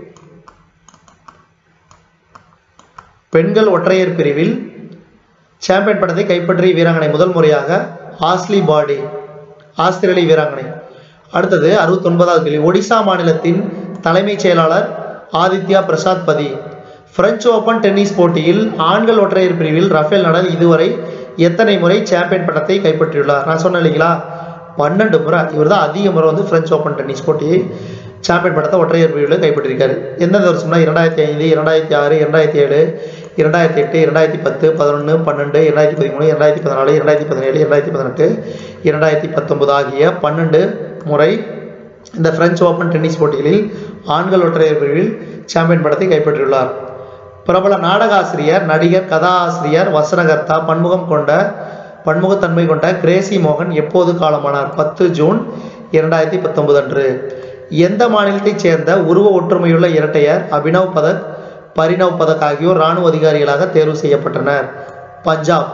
பெண்கள் ஒற்றையர் பிரிவில் சாம்பியன் பட்டத்தை கைப்பற்றிய வீராங்கனை முதல் முறையாக ஆஸ்லி பார்டி, ஆஸ்திரேலிய வீராங்கனை. அடுத்தது அறுபத்தி ஒன்பதாவது கேள்வி, ஒடிசா மாநிலத்தின் தலைமைச் செயலாளர் ஆதித்யா பிரசாத் பதி. பிரெஞ்சு ஓப்பன் டென்னிஸ் போட்டியில் ஆண்கள் ஒற்றையர் பிரிவில் ரஃபேல் நடால் இதுவரை எத்தனை முறை சாம்பியன் பட்டத்தை கைப்பற்றியுள்ளார்? நான் சொன்னேன் இல்லைங்களா, பன்னெண்டு முறை. இவர் தான் அதிக முறை வந்து பிரெஞ்சு ஓப்பன் டென்னிஸ் போட்டியை சாம்பியன் பட்டத்தை ஒற்றையர் பிரிவில் கைப்பற்றியிருக்காரு. எந்தெந்த வருஷம்னா இரண்டாயிரத்தி ஐந்து, இரண்டாயிரத்தி ஆறு, இரண்டாயிரத்தி ஏழு, இரண்டாயிரத்தி எட்டு, இரண்டாயிரத்தி பத்து, பதினொன்று, பன்னெண்டு, இரண்டாயிரத்தி பதிமூணு, இரண்டாயிரத்தி பதினாலு, இரண்டாயிரத்தி பதினேழு, இரண்டாயிரத்தி பதினெட்டு, இரண்டாயிரத்தி பத்தொன்பது ஆகிய பன்னெண்டு முறை இந்த பிரெஞ்சு ஓப்பன் டென்னிஸ் போட்டிகளில் ஆண்கள் ஒற்றையர் பிரிவில் சாம்பியன் பட்டத்தை கைப்பற்றியுள்ளார். பிரபல நாடக ஆசிரியர், நடிகர், கதா ஆசிரியர், வசனகர்த்தா, பன்முகம் கொண்ட பன்முகத்தன்மை கொண்ட கிரேசி மோகன் எப்போது காலமானார்? பத்து ஜூன் இரண்டாயிரத்தி பத்தொன்பது அன்று. எந்த மாநிலத்தைச் சேர்ந்த உருவ ஒற்றுமையுள்ள இரட்டையர் அபினவ் பதக், பரிணவ் பதக் ஆகியோர் இராணுவ அதிகாரிகளாக தேர்வு செய்யப்பட்டனர்? பஞ்சாப்.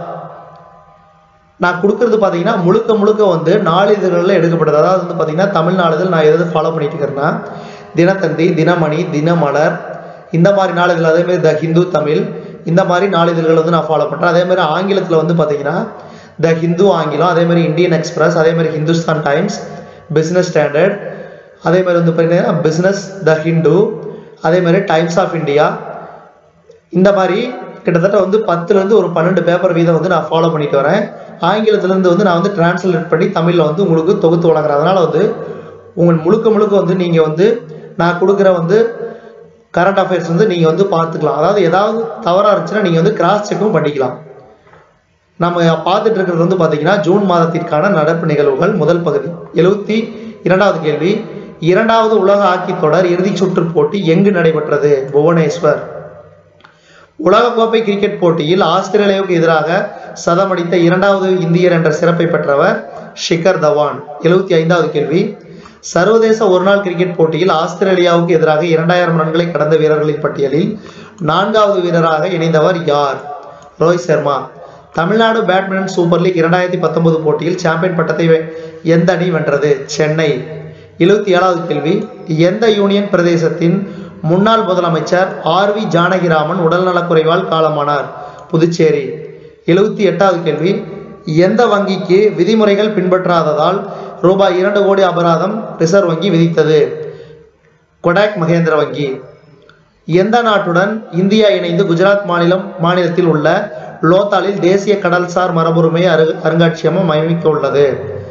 நான் கொடுக்கறது பார்த்தீங்கன்னா முழுக்க முழுக்க வந்து நாளிதழ்களில் எடுக்கப்பட்டது. அதாவது வந்து பார்த்தீங்கன்னா தமிழ் நாளிதழ் நான் எதாவது ஃபாலோ பண்ணிட்டு இருக்கிறேன்னா தினத்தந்தி, தினமணி, தினமலர், இந்த மாதிரி நாளிதழ், அதே மாதிரி த ஹிந்து தமிழ், இந்த மாதிரி நாளிதழ்கள் வந்து நான் ஃபாலோ பண்ணுறேன். அதே மாதிரி ஆங்கிலத்தில் வந்து பார்த்தீங்கன்னா த ஹிந்து ஆங்கிலம், அதே மாதிரி இந்தியன் எக்ஸ்பிரஸ், அதே மாதிரி ஹிந்துஸ்தான் டைம்ஸ், பிஸ்னஸ் ஸ்டாண்டர்ட், அதே மாதிரி வந்து பார்த்தீங்கன்னா பிஸ்னஸ், த ஹிந்து, அதே மாதிரி டைம்ஸ் ஆஃப் இந்தியா, இந்த மாதிரி கிட்டத்தட்ட வந்து பத்துலேருந்து ஒரு பன்னெண்டு பேப்பர் வீதம் வந்து நான் ஃபாலோ பண்ணிட்டு வரேன். ஆங்கிலத்திலேருந்து வந்து நான் வந்து டிரான்ஸ்லேட் பண்ணி தமிழில் வந்து உங்களுக்கு தொகுத்து வழங்குறேன். அதனால் வந்து உங்கள் முழுக்க முழுக்க வந்து நீங்கள் வந்து நான் கொடுக்குற வந்து கரண்ட் அஃபேர்ஸ் வந்து நீங்கள் வந்து பார்த்துக்கலாம். அதாவது ஏதாவது தவறாக இருந்துச்சுன்னா நீங்கள் வந்து கிராஸ் செக்கும் பண்ணிக்கலாம். நம்ம பார்த்துட்டு இருக்கிறது வந்து பார்த்தீங்கன்னா ஜூன் மாதத்திற்கான நடப்பு நிகழ்வுகள் முதல் பகுதி. எழுபத்தி இரண்டாவது கேள்வி, இரண்டாவது உலக ஹாக்கி தொடர் இறுதிச் சுற்று போட்டி எங்கு நடைபெற்றது? புவனேஸ்வர். உலகக்கோப்பை கிரிக்கெட் போட்டியில் ஆஸ்திரேலியாவுக்கு எதிராக சதமடித்த இரண்டாவது இந்தியர் என்ற சிறப்பை பெற்றவர் ஷிகர் தவான். எழுபத்தி ஐந்தாவது கேள்வி, சர்வதேச ஒருநாள் கிரிக்கெட் போட்டியில் ஆஸ்திரேலியாவுக்கு எதிராக இரண்டாயிரம் ரன்களை கடந்த வீரர்களின் பட்டியலில் நான்காவது வீரராக இணைந்தவர் யார்? Rohit Sharma. Tamil Nadu badminton super league இரண்டாயிரத்தி பத்தொன்பது போட்டியில் சாம்பியன் பட்டத்தை எந்த அணி வென்றது? சென்னை. எழுபத்தி ஏழாவது கேள்வி, எந்த யூனியன் பிரதேசத்தின் முன்னாள் முதலமைச்சர் ஆர் வி ஜானகிராமன் உடல்நலக்குறைவால் காலமானார்? புதுச்சேரி. எழுபத்தி எட்டாவது கேள்வி, எந்த வங்கிக்கு விதிமுறைகள் பின்பற்றாததால் ரூபாய் இரண்டு கோடி அபராதம் ரிசர்வ் வங்கி விதித்தது? கொடாக் மகேந்திர வங்கி. எந்த நாட்டுடன் இந்தியா இணைந்து குஜராத் மாநிலம் மாநிலத்தில் உள்ள லோத்தாலில் தேசிய கடல்சார் மரபுரிமை அரு அருங்காட்சியகம் அமைக்க உள்ளது?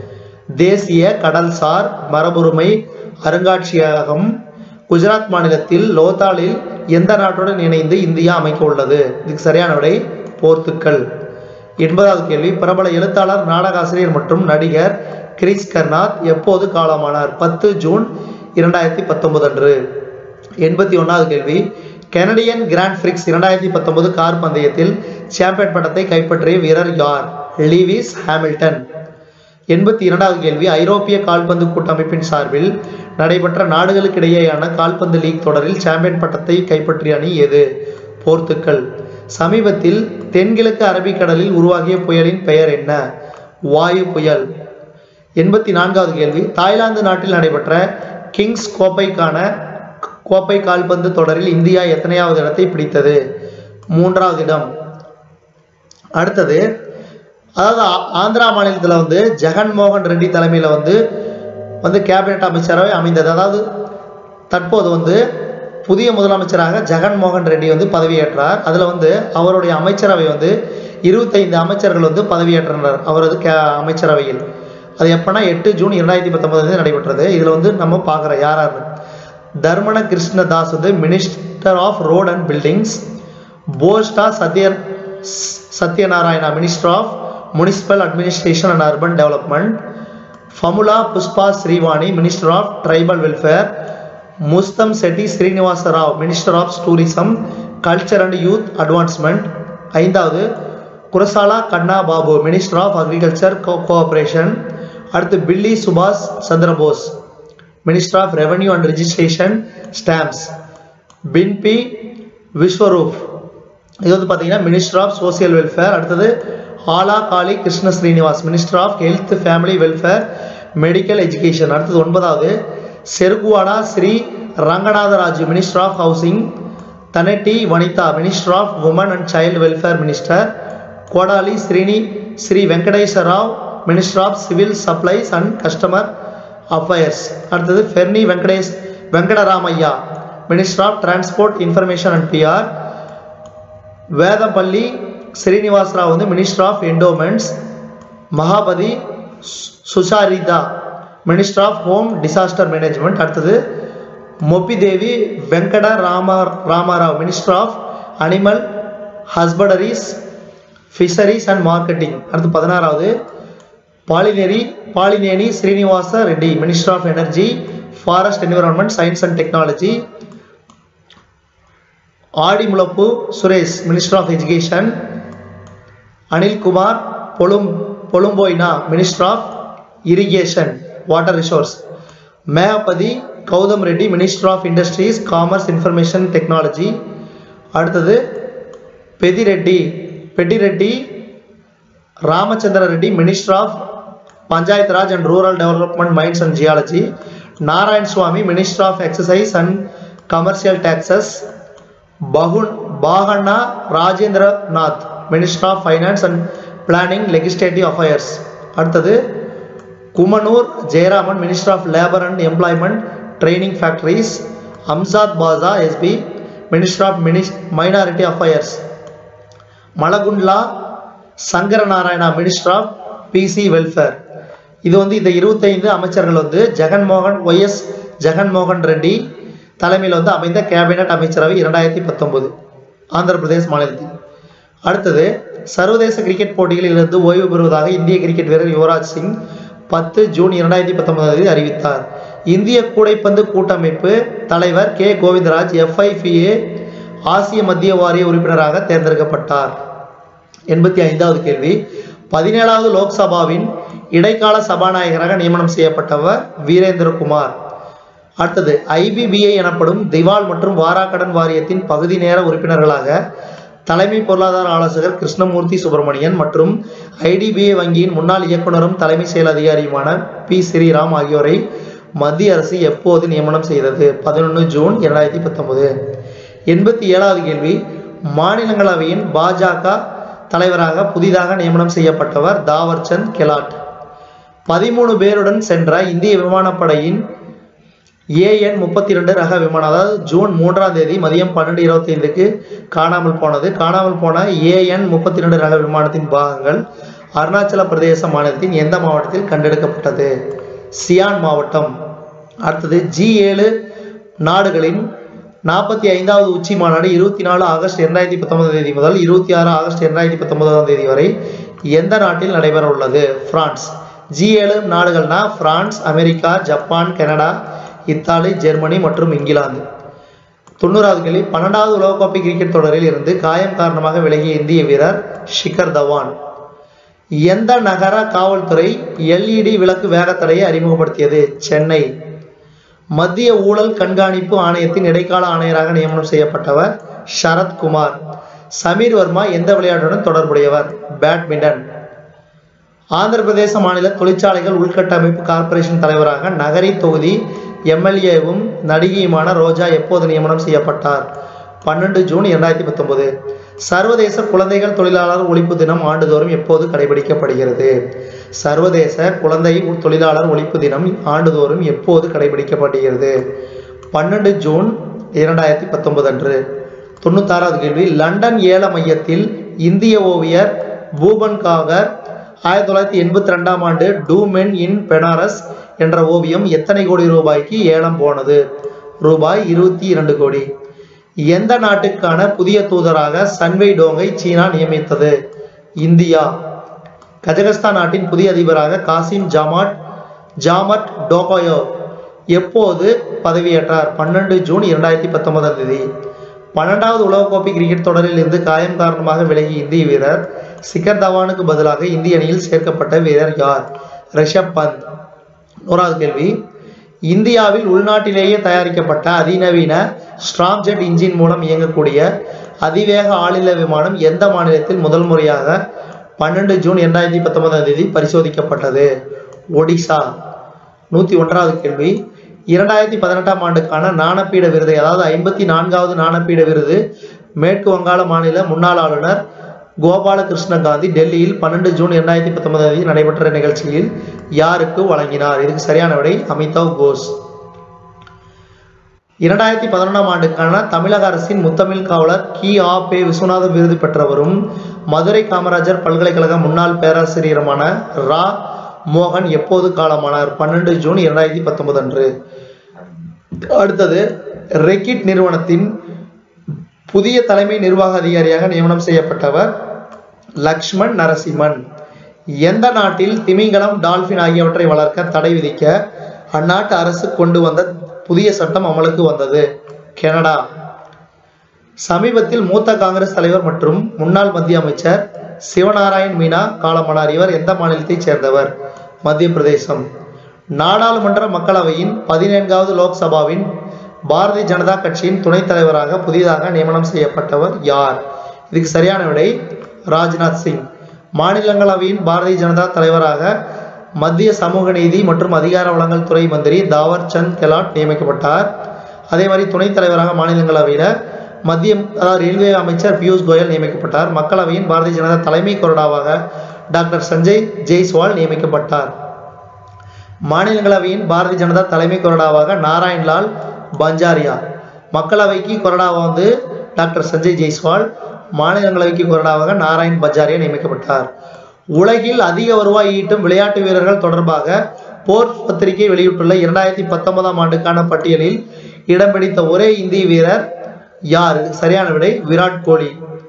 தேசிய கடல்சார் மரபுரிமை அருங்காட்சியகம் குஜராத் மாநிலத்தில் லோத்தாலில் எந்த நாட்டுடன் இணைந்து இந்தியா அமைக்க உள்ளது? இதுக்கு சரியான விடை போர்த்துக்கல். எண்பதாவது கேள்வி, பிரபல எழுத்தாளர், நாடகாசிரியர் மற்றும் நடிகர் கிரிஸ் கர்னாத் எப்போது காலமானார்? பத்து ஜூன் இரண்டாயிரத்தி பத்தொன்பது அன்று. எண்பத்தி ஒன்றாவது கேள்வி, கெனடியன் கிராண்ட் பிரிக்ஸ் இரண்டாயிரத்தி பத்தொன்பது கார் பந்தயத்தில் சாம்பியன் பட்டத்தை கைப்பற்றிய வீரர் யார்? Lewis Hamilton. எண்பத்தி இரண்டாவது கேள்வி, ஐரோப்பிய கால்பந்து கூட்டமைப்பின் சார்பில் நடைபெற்ற நாடுகளுக்கிடையேயான கால்பந்து லீக் தொடரில் சாம்பியன் பட்டத்தை கைப்பற்றிய அணி எது? போர்த்துக்கல். சமீபத்தில் தென்கிழக்கு அரபிக்கடலில் உருவாகிய புயலின் பெயர் என்ன? வாயு புயல். எண்பத்தி நான்காவது கேள்வி, தாய்லாந்து நாட்டில் நடைபெற்ற கிங்ஸ் கோப்பைக்கான கோப்பை கால்பந்து தொடரில் இந்தியா எத்தனையாவது இடத்தை பிடித்தது? மூன்றாவது இடம். அடுத்தது, அதாவது ஆந்திரா மாநிலத்தில் வந்து ஜெகன்மோகன் ரெட்டி தலைமையில் வந்து வந்து கேபினட் அமைச்சரவை அமைந்தது. அதாவது தற்போது வந்து புதிய முதலமைச்சராக ஜெகன்மோகன் ரெட்டி வந்து பதவியேற்றார். அதில் வந்து அவருடைய அமைச்சரவை வந்து இருபத்தைந்து அமைச்சர்கள் வந்து பதவியேற்றனர் அவரது கே அமைச்சரவையில். அது எப்போனா எட்டு ஜூன் இரண்டாயிரத்தி பத்தொன்பது நடைபெற்றது. இதில் வந்து நம்ம பார்க்குற யாராரு, தர்மன கிருஷ்ணதாஸ் வந்து minister of road and buildings, Botcha Satya Satyanarayana minister of municipal administration and urban development, Pamula Pushpa Srivani minister of tribal welfare, Muttamsetti Srinivasa Rao minister of tourism, culture and youth advancement. ஐந்தாவது, Kurasala Kanna Babu minister of agriculture cooperation. அடுத்து பில்லி சுபாஷ் Chandrabose minister of revenue and registration stamps. Pinipe Viswarup இது வந்து பார்த்தீங்கன்னா minister of social welfare. அடுத்தது Alla Kali Krishna Srinivas minister of health family welfare medical education. அடுத்தது ஒன்பதாவது, Cherukuvada Sri Ranganatharaju minister of housing, Taneti Vanitha minister of women and child welfare minister, Kodali Srini Sri Venkateswara Rao minister of civil supplies and customer affairs. அடுத்தது Perni Venkatesh Venkataramaiah minister of transport information and PR, Vellampalli Srinivas Rao வந்து minister of endowments, Mekapati Sucharitha minister of home disaster management. அடுத்தது Mopidevi Venkata Rama Ramarao minister of animal husbandries fisheries and marketing. அடுத்து பதினாறாவது, Balineri Balineni Srinivasa Reddy minister of energy forest environment science and technology, Adimulapu Suresh minister of education, Anil Kumar Polum Poluboyina minister of irrigation water resource, Mekapati Goutham Reddy minister of industries commerce information technology. அடுத்தது Peddireddy Peddireddy Ramachandra Reddy minister of panchayat raj and rural development mines and geology, Narayan Swamy minister of excise and commercial taxes, Bugun Buggana Rajendranath minister of finance and planning legislative affairs. அடுத்தது Gummanur Jayaraman minister of labour and employment training factories, Amzath Basha SB minister of minis minority affairs, Malagundla Sankaranarayana minister of BC welfare. இது வந்து இந்த இருபத்தைந்து அமைச்சர்கள் வந்து Jaganmohan YS Jaganmohan Reddy தலைமையில் வந்து அமைந்த கேபினட் அமைச்சரவை இரண்டாயிரத்தி பத்தொன்பது ஆந்திர பிரதேச மாநிலத்தில். அடுத்தது, சர்வதேச கிரிக்கெட் போட்டிகளில் இருந்து ஓய்வு பெறுவதாக இந்திய கிரிக்கெட் வீரர் யுவராஜ் சிங் பத்து ஜூன் இரண்டாயிரத்தி பத்தொன்பதாம் தேதி அறிவித்தார். இந்திய கூடைப்பந்து கூட்டமைப்பு தலைவர் கே கோவிந்தராஜ் எஃப்ஐபிஏ ஆசிய மத்திய வாரிய உறுப்பினராக தேர்ந்தெடுக்கப்பட்டார். எண்பத்தி ஐந்தாவது கேள்வி, பதினேழாவது லோக்சபாவின் இடைக்கால சபாநாயகராக நியமனம் செய்யப்பட்டவர் வீரேந்திரகுமார். அடுத்தது, ஐபிபிஐ எனப்படும் திவால் மற்றும் வாராக்கடன் வாரியத்தின் பகுதி நேர உறுப்பினர்களாக தலைமை பொருளாதார ஆலோசகர் கிருஷ்ணமூர்த்தி சுப்பிரமணியன் மற்றும் ஐடிபிஐ வங்கியின் முன்னாள் இயக்குநரும் தலைமை செயல் அதிகாரியுமான பி ஸ்ரீராம் ஆகியோரை மத்திய அரசு எப்போது நியமனம் செய்தது? பதினொன்று ஜூன் இரண்டாயிரத்தி பத்தொன்பது. எண்பத்தி ஏழாவது கேள்வி, மாநிலங்களவையின் பாஜக தலைவராக புதிதாக நியமனம் செய்யப்பட்டவர் தாவர்சந்த் கெலாட். பதிமூணு பேருடன் சென்ற இந்திய விமானப்படையின் ஏஎன் முப்பத்தி ரெண்டு ரக விமானம், அதாவது ஜூன் மூன்றாம் தேதி மதியம் பன்னெண்டு இருபத்தி ஐந்துக்கு காணாமல் போனது. காணாமல் போன ஏஎன் முப்பத்தி ரெண்டு ரக விமானத்தின் பாகங்கள் அருணாச்சல பிரதேச மாநிலத்தின் எந்த மாவட்டத்தில் கண்டெடுக்கப்பட்டது? சியான் மாவட்டம். அடுத்தது ஜி ஏழு நாடுகளின் நாற்பத்தி ஐந்தாவது உச்சி மாநாடு இருபத்தி நாலு ஆகஸ்ட் இரண்டாயிரத்தி பத்தொன்பதாம் தேதி முதல் இருபத்தி ஆறு ஆகஸ்ட் இரண்டாயிரத்தி பத்தொன்பதாம் தேதி வரை எந்த நாட்டில் நடைபெற உள்ளது? பிரான்ஸ். ஜி ஏழு நாடுகள்னா France, America, Japan, Canada, Italy, Germany மற்றும் இங்கிலாந்து. தொண்ணூறாவது கேள்வி, பன்னெண்டாவது உலகக்கோப்பை கிரிக்கெட் தொடரில் இருந்து காயம் காரணமாக விலகிய இந்திய வீரர் ஷிகர் தவான். எந்த நகர காவல்துறை எல்இடி விளக்கு வேகத்தடையை அறிமுகப்படுத்தியது? சென்னை. மத்திய ஊழல் கண்காணிப்பு ஆணையத்தின் இடைக்கால ஆணையராக நியமனம் செய்யப்பட்டவர் சரத்குமார். சமீர் வர்மா எந்த விளையாட்டுடன் தொடர்புடையவர்? பேட்மிண்டன். ஆந்திர பிரதேச மாநில தொழிற்சாலைகள் உள்கட்டமைப்பு கார்ப்பரேஷன் தலைவராக நகரி தொகுதி எம்எல்ஏவும் நடிகையுமான ரோஜா எப்போது நியமனம் செய்யப்பட்டார்? பன்னெண்டு ஜூன் இரண்டாயிரத்தி பத்தொன்பது. சர்வதேச குழந்தைகள் தொழிலாளர் ஒழிப்பு தினம் ஆண்டுதோறும் எப்போது கடைபிடிக்கப்படுகிறது? சர்வதேச குழந்தை தொழிலாளர் ஒழிப்பு தினம் ஆண்டுதோறும் எப்போது கடைபிடிக்கப்படுகிறது? பன்னெண்டு ஜூன் இரண்டாயிரத்தி பத்தொன்பது அன்று. தொண்ணூத்தாறாவது கேள்வி, லண்டன் ஏல மையத்தில் இந்திய ஓவியர் பூபன் காகர் ஆயிரத்தி தொள்ளாயிரத்தி எண்பத்தி ரெண்டாம் ஆண்டு டூ மென் இன் பெனாரஸ் என்ற ஓவியம் எத்தனை கோடி ரூபாய்க்கு ஏலம் போனது? ரூபாய் இருபத்தி இரண்டு கோடி. எந்த நாட்டுக்கான புதிய தூதராக சன்வை டோங்கை சீனா நியமித்தது? இந்தியா. கஜகஸ்தான் நாட்டின் புதிய அதிபராக காசிம் ஜாமாட் ஜாமட் டோகோயோவ் எப்போது பதவியேற்றார்? பன்னெண்டு ஜூன் இரண்டாயிரத்தி பத்தொன்பதாம் தேதி. பன்னெண்டாவது உலகக்கோப்பை கிரிக்கெட் தொடரில் இருந்து காயம் காரணமாக விலகிய இந்திய வீரர் சிகர் தவானுக்கு பதிலாக இந்திய அணியில் சேர்க்கப்பட்ட வீரர் யார்? ரிஷப் பந்த். நூறாவது கேள்வி, இந்தியாவில் உள்நாட்டிலேயே தயாரிக்கப்பட்ட அதிநவீன ஸ்ட்ராம்ஜெட் இன்ஜின் மூலம் இயங்கக்கூடிய அதிவேக ஆளில்ல விமானம் எந்த மாநிலத்தில் முதல் முறையாக பன்னெண்டு ஜூன் இரண்டாயிரத்தி பத்தொன்பதாம் தேதி பரிசோதிக்கப்பட்டது? ஒடிசா. நூத்தி ஒன்றாவது கேள்வி, இரண்டாயிரத்தி பதினெட்டாம் ஆண்டுக்கான ஞானபீட விருதை, அதாவது ஐம்பத்தி நான்காவது ஞானபீட விருது மேற்கு வங்காள மாநில முன்னாள் ஆளுநர் கோபாலகிருஷ்ண காந்தி டெல்லியில் பன்னெண்டு ஜூன் இரண்டாயிரத்தி பத்தொன்பதாம் தேதி நடைபெற்ற நிகழ்ச்சியில் யாருக்கு வழங்கினார்? இதுக்கு சரியான விடை அமிதாவ் கோஷ். இரண்டாயிரத்தி பதினொன்றாம் ஆண்டுக்கான தமிழக அரசின் முத்தமிழ் காவலர் கி ஆ பே விஸ்வநாதன் விருது பெற்றவரும் மதுரை காமராஜர் பல்கலைக்கழக முன்னாள் பேராசிரியருமான ரா மோகன் எப்போது காலமானார்? பன்னெண்டு ஜூன் இரண்டாயிரத்தி பத்தொன்பது அன்று. அடுத்தது, ரெக்கிட் நிறுவனத்தின் புதிய தலைமை நிர்வாக அதிகாரியாக நியமனம் செய்யப்பட்டவர் லக்ஷ்மண் நரசிம்மன். எந்த நாட்டில் திமிங்கலம், டால்பின் ஆகியவற்றை வளர்க்க தடை விதிக்க அந்நாட்டு அரசு கொண்டு வந்த புதிய சட்டம் அமலுக்கு வந்தது? கனடா. சமீபத்தில் மூத்த காங்கிரஸ் தலைவர் மற்றும் முன்னாள் மத்திய அமைச்சர் சிவநாராயண் மீனா காலமானார். இவர் எந்த மாநிலத்தைச் சேர்ந்தவர்? மத்திய பிரதேசம். நாடாளுமன்ற மக்களவையின் பதினான்காவது லோக்சபாவின் பாரதிய ஜனதா கட்சியின் துணைத் தலைவராக புதிதாக நியமனம் செய்யப்பட்டவர் யார்? இதுக்கு சரியான விடை ராஜ்நாத் சிங். மாநிலங்களவையின் பாரதிய ஜனதா தலைவராக மத்திய சமூக நீதி மற்றும் அதிகார வழங்கல் துறை மந்திரி தாவர் சந்த் கெலாட் நியமிக்கப்பட்டார். அதே மாதிரி துணைத் தலைவராக மாநிலங்களவையில் மத்திய அதாவது ரயில்வே அமைச்சர் பியூஷ் கோயல் நியமிக்கப்பட்டார். மக்களவையின் பாரதிய ஜனதா தலைமை கொறடாவாக டாக்டர் சஞ்சய் ஜெய்ஸ்வால் நியமிக்கப்பட்டார். மாநிலங்களவையின் பாரதிய ஜனதா தலைமை கொறடாவாக நாராயண்லால் பஞ்சாரியா. மக்களவைக்கு கொறடாவாக வந்து டாக்டர் சஞ்சய் ஜெய்ஸ்வால், மாநிலங்களவைக்கு கொறடாவாக நாராயண் பஞ்சாரியா நியமிக்கப்பட்டார். உலகில் அதிக வருவாய் ஈட்டும் விளையாட்டு வீரர்கள் தொடர்பாக போர்ஸ் பத்திரிகை வெளியிட்டுள்ள இரண்டாயிரத்தி பத்தொன்பதாம் ஆண்டுக்கான பட்டியலில் இடம் பிடித்த ஒரே இந்திய வீரர் யார்? சரியான விடை விராட் கோலி.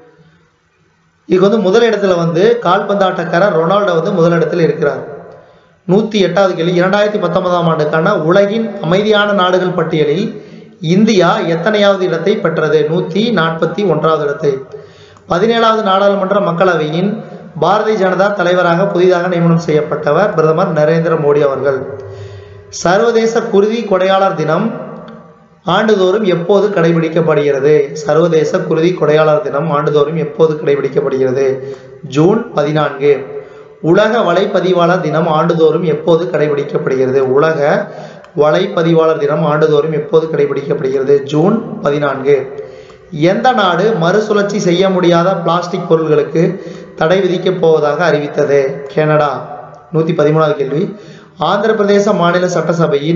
இதுக்கு வந்து முதல் இடத்துல வந்து கால்பந்தாட்டக்காரர் ரொனால்டோ வந்து முதலிடத்தில் இருக்கிறார். நூத்தி எட்டாவது கேள்வி, இரண்டாயிரத்தி பத்தொன்பதாம் ஆண்டுக்கான உலகின் அமைதியான நாடுகள் பட்டியலில் இந்தியா எத்தனையாவது இடத்தை பெற்றது? நூத்தி நாற்பத்தி ஒன்றாவது இடத்தை. பதினேழாவது நாடாளுமன்ற மக்களவையின் பாரதிய ஜனதா தலைவராக புதிதாக நியமனம் செய்யப்பட்டவர் பிரதமர் நரேந்திர மோடி அவர்கள். சர்வதேச குருதி கொடையாளர் தினம் ஆண்டுதோறும் எப்போது கடைபிடிக்கப்படுகிறது? சர்வதேச குருதி கொடையாளர் தினம் ஆண்டுதோறும் எப்போது கடைபிடிக்கப்படுகிறது? ஜூன் பதினான்கு. உலக வலைப்பதிவாளர் தினம் ஆண்டுதோறும் எப்போது கடைபிடிக்கப்படுகிறது? உலக வலைப்பதிவாளர் தினம் ஆண்டுதோறும் எப்போது கடைபிடிக்கப்படுகிறது? ஜூன் பதினான்கு. எந்த நாடு மறுசுழற்சி செய்ய முடியாத பிளாஸ்டிக் பொருட்களுக்கு தடை விதிக்கப் போவதாக அறிவித்தது? கனடா. நூத்தி பதிமூணாவது கேள்வி, ஆந்திர பிரதேச மாநில சட்டசபையின்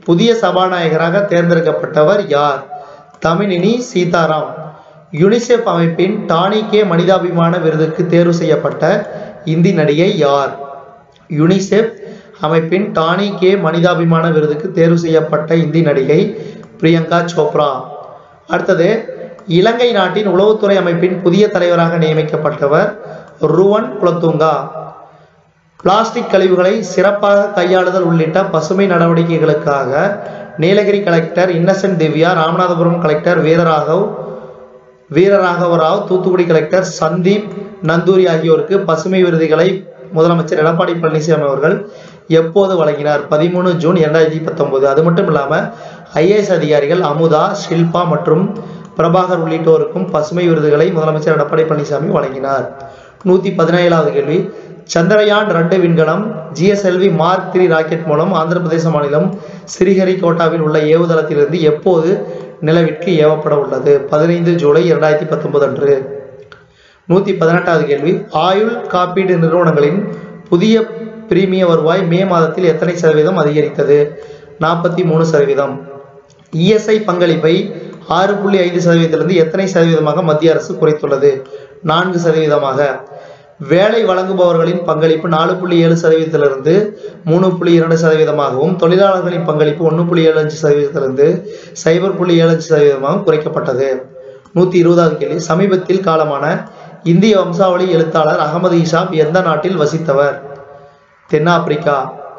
புதிய சபாநாயகராக தேர்ந்தெடுக்கப்பட்டவர் யார்? தமிழினி சீதாராம். யுனிசெஃப் அமைப்பின் டானி கே மனிதாபிமான விருதுக்கு தேர்வு செய்யப்பட்ட இந்தி நடிகை யார்? யுனிசெஃப் அமைப்பின் டானி கே மனிதாபிமான விருதுக்கு தேர்வு செய்யப்பட்ட இந்தி நடிகை பிரியங்கா சோப்ரா. அடுத்தது, இலங்கை நாட்டின் உளவுத்துறை அமைப்பின் புதிய தலைவராக நியமிக்கப்பட்டவர் ருவன் குலத்துங்கா. பிளாஸ்டிக் கழிவுகளை சிறப்பாக கையாளுதல் உள்ளிட்ட பசுமை நடவடிக்கைகளுக்காக Nilgiri collector Innocent Divya, Ramanathapuram collector Veeraragav Veeraraghava Rao, Thoothukudi collector Sandeep Nanduri ஆகியோருக்கு பசுமை விருதுகளை முதலமைச்சர் எடப்பாடி பழனிசாமி அவர்கள் எப்போது வழங்கினார்? பதிமூணு ஜூன் இரண்டாயிரத்தி பத்தொன்பது. அது மட்டும் இல்லாமல் ஐஏஎஸ் அதிகாரிகள் அமுதா, ஷில்பா மற்றும் பிரபாகர் உள்ளிட்டோருக்கும் பசுமை விருதுகளை முதலமைச்சர் எடப்பாடி பழனிசாமி வழங்கினார். நூற்றி பதினேழாவது கேள்வி, சந்திரயான் ரெண்டு விண்கலம் ஜிஎஸ்எல்வி மார்க் த்ரீ ராக்கெட் மூலம் ஆந்திர பிரதேச மாநிலம் ஸ்ரீஹரிகோட்டாவில் உள்ள ஏவுதளத்திலிருந்து எப்போது நிலவிற்கு ஏவப்பட உள்ளது? பதினைந்து ஜூலை இரண்டாயிரத்தி பத்தொன்பது அன்று. நூற்றி பதினெட்டாவது கேள்வி, ஆயுள் காப்பீடு நிறுவனங்களின் புதிய பிரீமிய வருவாய் மே மாதத்தில் எத்தனை சதவீதம் அதிகரித்தது? நாற்பத்தி மூணு சதவீதம். இஎஸ்ஐ பங்களிப்பை ஆறு புள்ளி ஐந்து சதவீதத்திலிருந்து எத்தனை சதவீதமாக மத்திய அரசு குறைத்துள்ளது? நான்கு சதவீதமாக. வேலை வழங்குபவர்களின் பங்களிப்பு நாலு புள்ளி ஏழு சதவீதத்திலிருந்து மூணு புள்ளி இரண்டு சதவீதமாகவும், தொழிலாளர்களின் பங்களிப்பு ஒன்று புள்ளி ஏழு அஞ்சு சதவீதத்திலிருந்து சைபர் புள்ளி ஏழு அஞ்சு சதவீதமாகவும் குறைக்கப்பட்டது. நூற்றி இருபதாவது கேள்வி, சமீபத்தில் காலமான இந்திய வம்சாவளி எழுத்தாளர் அகமது இஷாப் எந்த நாட்டில் வசித்தவர்? தென்னாப்பிரிக்கா.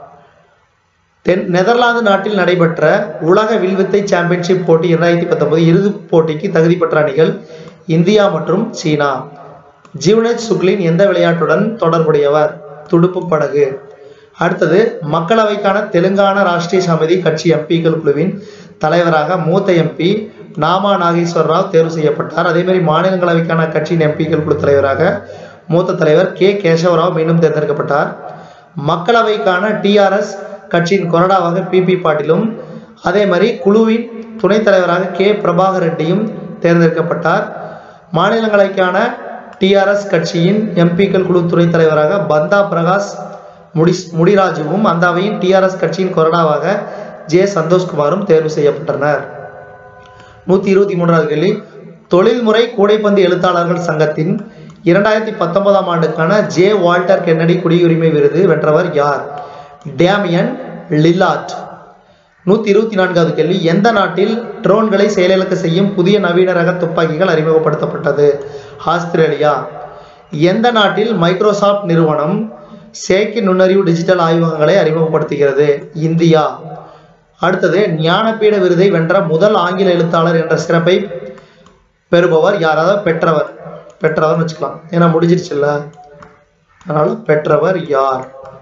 தென் நெதர்லாந்து நாட்டில் நடைபெற்ற உலக வில்வித்தை சாம்பியன்ஷிப் போட்டி இரண்டாயிரத்தி பத்தொன்பது இறுதிப் போட்டிக்கு தகுதி பெற்ற அணிகள் இந்தியா மற்றும் சீனா. ஜீவனேஷ் சுக்லின் எந்த விளையாட்டுடன் தொடர்புடையவர்? துடுப்பு படகு. அடுத்தது, மக்களவைக்கான தெலுங்கானா ராஷ்டிரிய சமிதி கட்சி எம்பிக்கள் குழுவின் தலைவராக மூத்த எம்பி நாமா நாகேஸ்வர ராவ் தேர்வு செய்யப்பட்டார். அதே மாதிரி மாநிலங்களவைக்கான கட்சியின் எம்பிக்கள் குழு தலைவராக மூத்த தலைவர் கே கேசவராவ் மீண்டும் தேர்ந்தெடுக்கப்பட்டார். மக்களவைக்கான டிஆர்எஸ் கட்சியின் கொறடாவாக பி பி பாட்டிலும், அதே மாதிரி குழுவின் துணைத் தலைவராக கே பிரபாகர் ரெட்டியும் தேர்ந்தெடுக்கப்பட்டார். மாநிலங்களவைக்கான டிஆர்எஸ் கட்சியின் எம்பிக்கள் குழு துணைத் தலைவராக பந்தா பிரகாஷ் முடி முடிராஜுவும், அந்த அவையின் டிஆர்எஸ் கட்சியின் கொறடாவாக ஜே சந்தோஷ்குமாரும் தேர்வு செய்யப்பட்டனர். நூற்றி இருபத்தி மூன்றாவது கேள்வி, தொழில்முறை கூடைப்பந்து எழுத்தாளர்கள் சங்கத்தின் இரண்டாயிரத்தி பத்தொன்பதாம் ஆண்டுக்கான ஜே வால்டர் கென்னடி குடியுரிமை விருது வென்றவர் யார்? Damian Lillard. நூற்றி இருபத்தி நான்காவது கேள்வி, எந்த நாட்டில் ட்ரோன்களை செயலிழக்க செய்யும் புதிய நவீன ரக துப்பாக்கிகள் அறிமுகப்படுத்தப்பட்டது? ஆஸ்திரேலியா. எந்த நாட்டில் மைக்ரோசாப்ட் நிறுவனம் செயற்கை நுண்ணறிவு டிஜிட்டல் ஆய்வகங்களை அறிமுகப்படுத்துகிறது? இந்தியா. அடுத்தது, ஞானபீட விருதை வென்ற முதல் ஆங்கில எழுத்தாளர் என்ற சிறப்பை பெறுபவர் யார்? அதாவது பெற்றவர் பெற்றவர் வச்சுக்கலாம், ஏன்னா முடிஞ்சிருச்சுல்ல, அதனால பெற்றவர் யார்?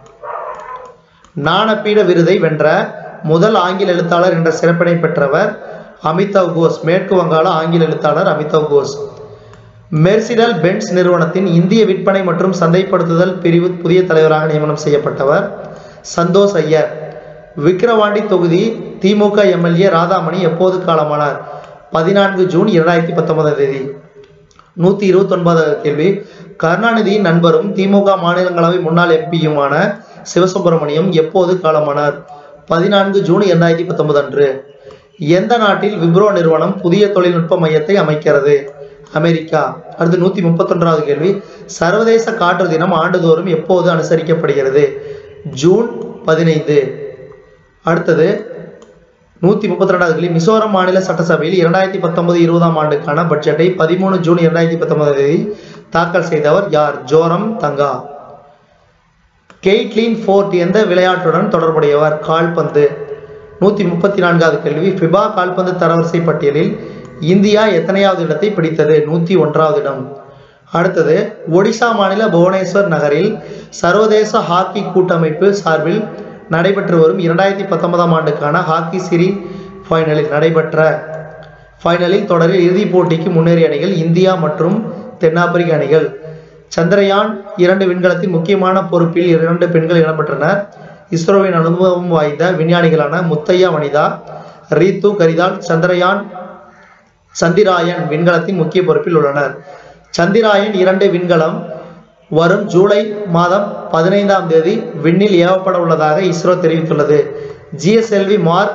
ஞானபீட விருதை வென்ற முதல் ஆங்கில எழுத்தாளர் என்ற சிறப்பினை பெற்றவர் அமிதாவ் கோஷ். மேற்கு வங்காள ஆங்கில எழுத்தாளர் அமிதாவ் கோஷ். மெர்சிடல் பென்ஸ் நிறுவனத்தின் இந்திய விற்பனை மற்றும் சந்தைப்படுத்துதல் பிரிவு புதிய தலைவராக நியமனம் செய்யப்பட்டவர் சந்தோஷ் ஐயர். விக்கிரவாண்டி தொகுதி திமுக எம்எல்ஏ ராதாமணி எப்போது காலமானார்? பதினான்கு ஜூன் இரண்டாயிரத்தி பத்தொன்பதாம் தேதி. நூற்றி இருபத்தி ஒன்பதாவது கேள்வி, கருணாநிதியின் நண்பரும் திமுக மாநிலங்களவை முன்னாள் எம்பியுமான சிவசுப்பிரமணியம் எப்போது காலமானார்? பதினான்கு ஜூன் இரண்டாயிரத்தி பத்தொன்பது அன்று. எந்த நாட்டில் விப்ரோ நிறுவனம் புதிய தொழில்நுட்ப மையத்தை அமைக்கிறது? அமெரிக்கா. அடுத்து நூற்றி முப்பத்தி ஒன்றாவது கேள்வி, சர்வதேச காற்று தினம் ஆண்டுதோறும் எப்போது அனுசரிக்கப்படுகிறது? ஜூன் பதினைந்து. அடுத்தது நூற்றி முப்பத்தி ரெண்டாவது கேள்வி, மிசோரம் மாநில சட்டசபையில் இரண்டாயிரத்தி பத்தொன்பது இருபதாம் ஆண்டுக்கான பட்ஜெட்டை பதிமூணு ஜூன் இரண்டாயிரத்தி பத்தொன்பதாம் தேதி தாக்கல் செய்தவர் யார்? ஜோரம் தங்கா. கெய்ட்லின் ஃபோர்ட் எந்த விளையாட்டுடன் தொடர்புடையவர்? கால்பந்து. நூற்றி முப்பத்தி நான்காவது கேள்வி, ஃபிபா கால்பந்து தரவரிசை பட்டியலில் இந்தியா எத்தனையாவது இடத்தை பிடித்தது? நூற்றி ஒன்றாவது இடம். அடுத்தது, ஒடிசா மாநில புவனேஸ்வர் நகரில் சர்வதேச ஹாக்கி கூட்டமைப்பு சார்பில் நடைபெற்று வரும் இரண்டாயிரத்தி பத்தொன்பதாம் ஆண்டுக்கான ஹாக்கி சிறி ஃபைனலில் நடைபெற்ற ஃபைனலில் தொடரில் இறுதிப் போட்டிக்கு முன்னேறிய அணிகள் இந்தியா மற்றும் தென்னாப்பிரிக்க அணிகள். சந்திரயான் இரண்டு விண்கலத்தின் முக்கியமான பொறுப்பில் இரண்டு பெண்கள் இடம்பெற்றனர். இஸ்ரோவின் அனுபவம் வாய்ந்த விஞ்ஞானிகளான முத்தையா வனிதா, ரீத்து கரிதால் சந்திரயான் சந்திராயன் விண்கலத்தின் முக்கிய பொறுப்பில் உள்ளனர். சந்திராயன் இரண்டு விண்கலம் வரும் ஜூலை மாதம் பதினைந்தாம் தேதி விண்ணில் ஏவப்பட உள்ளதாக இஸ்ரோ தெரிவித்துள்ளது. ஜிஎஸ்எல்வி மார்க்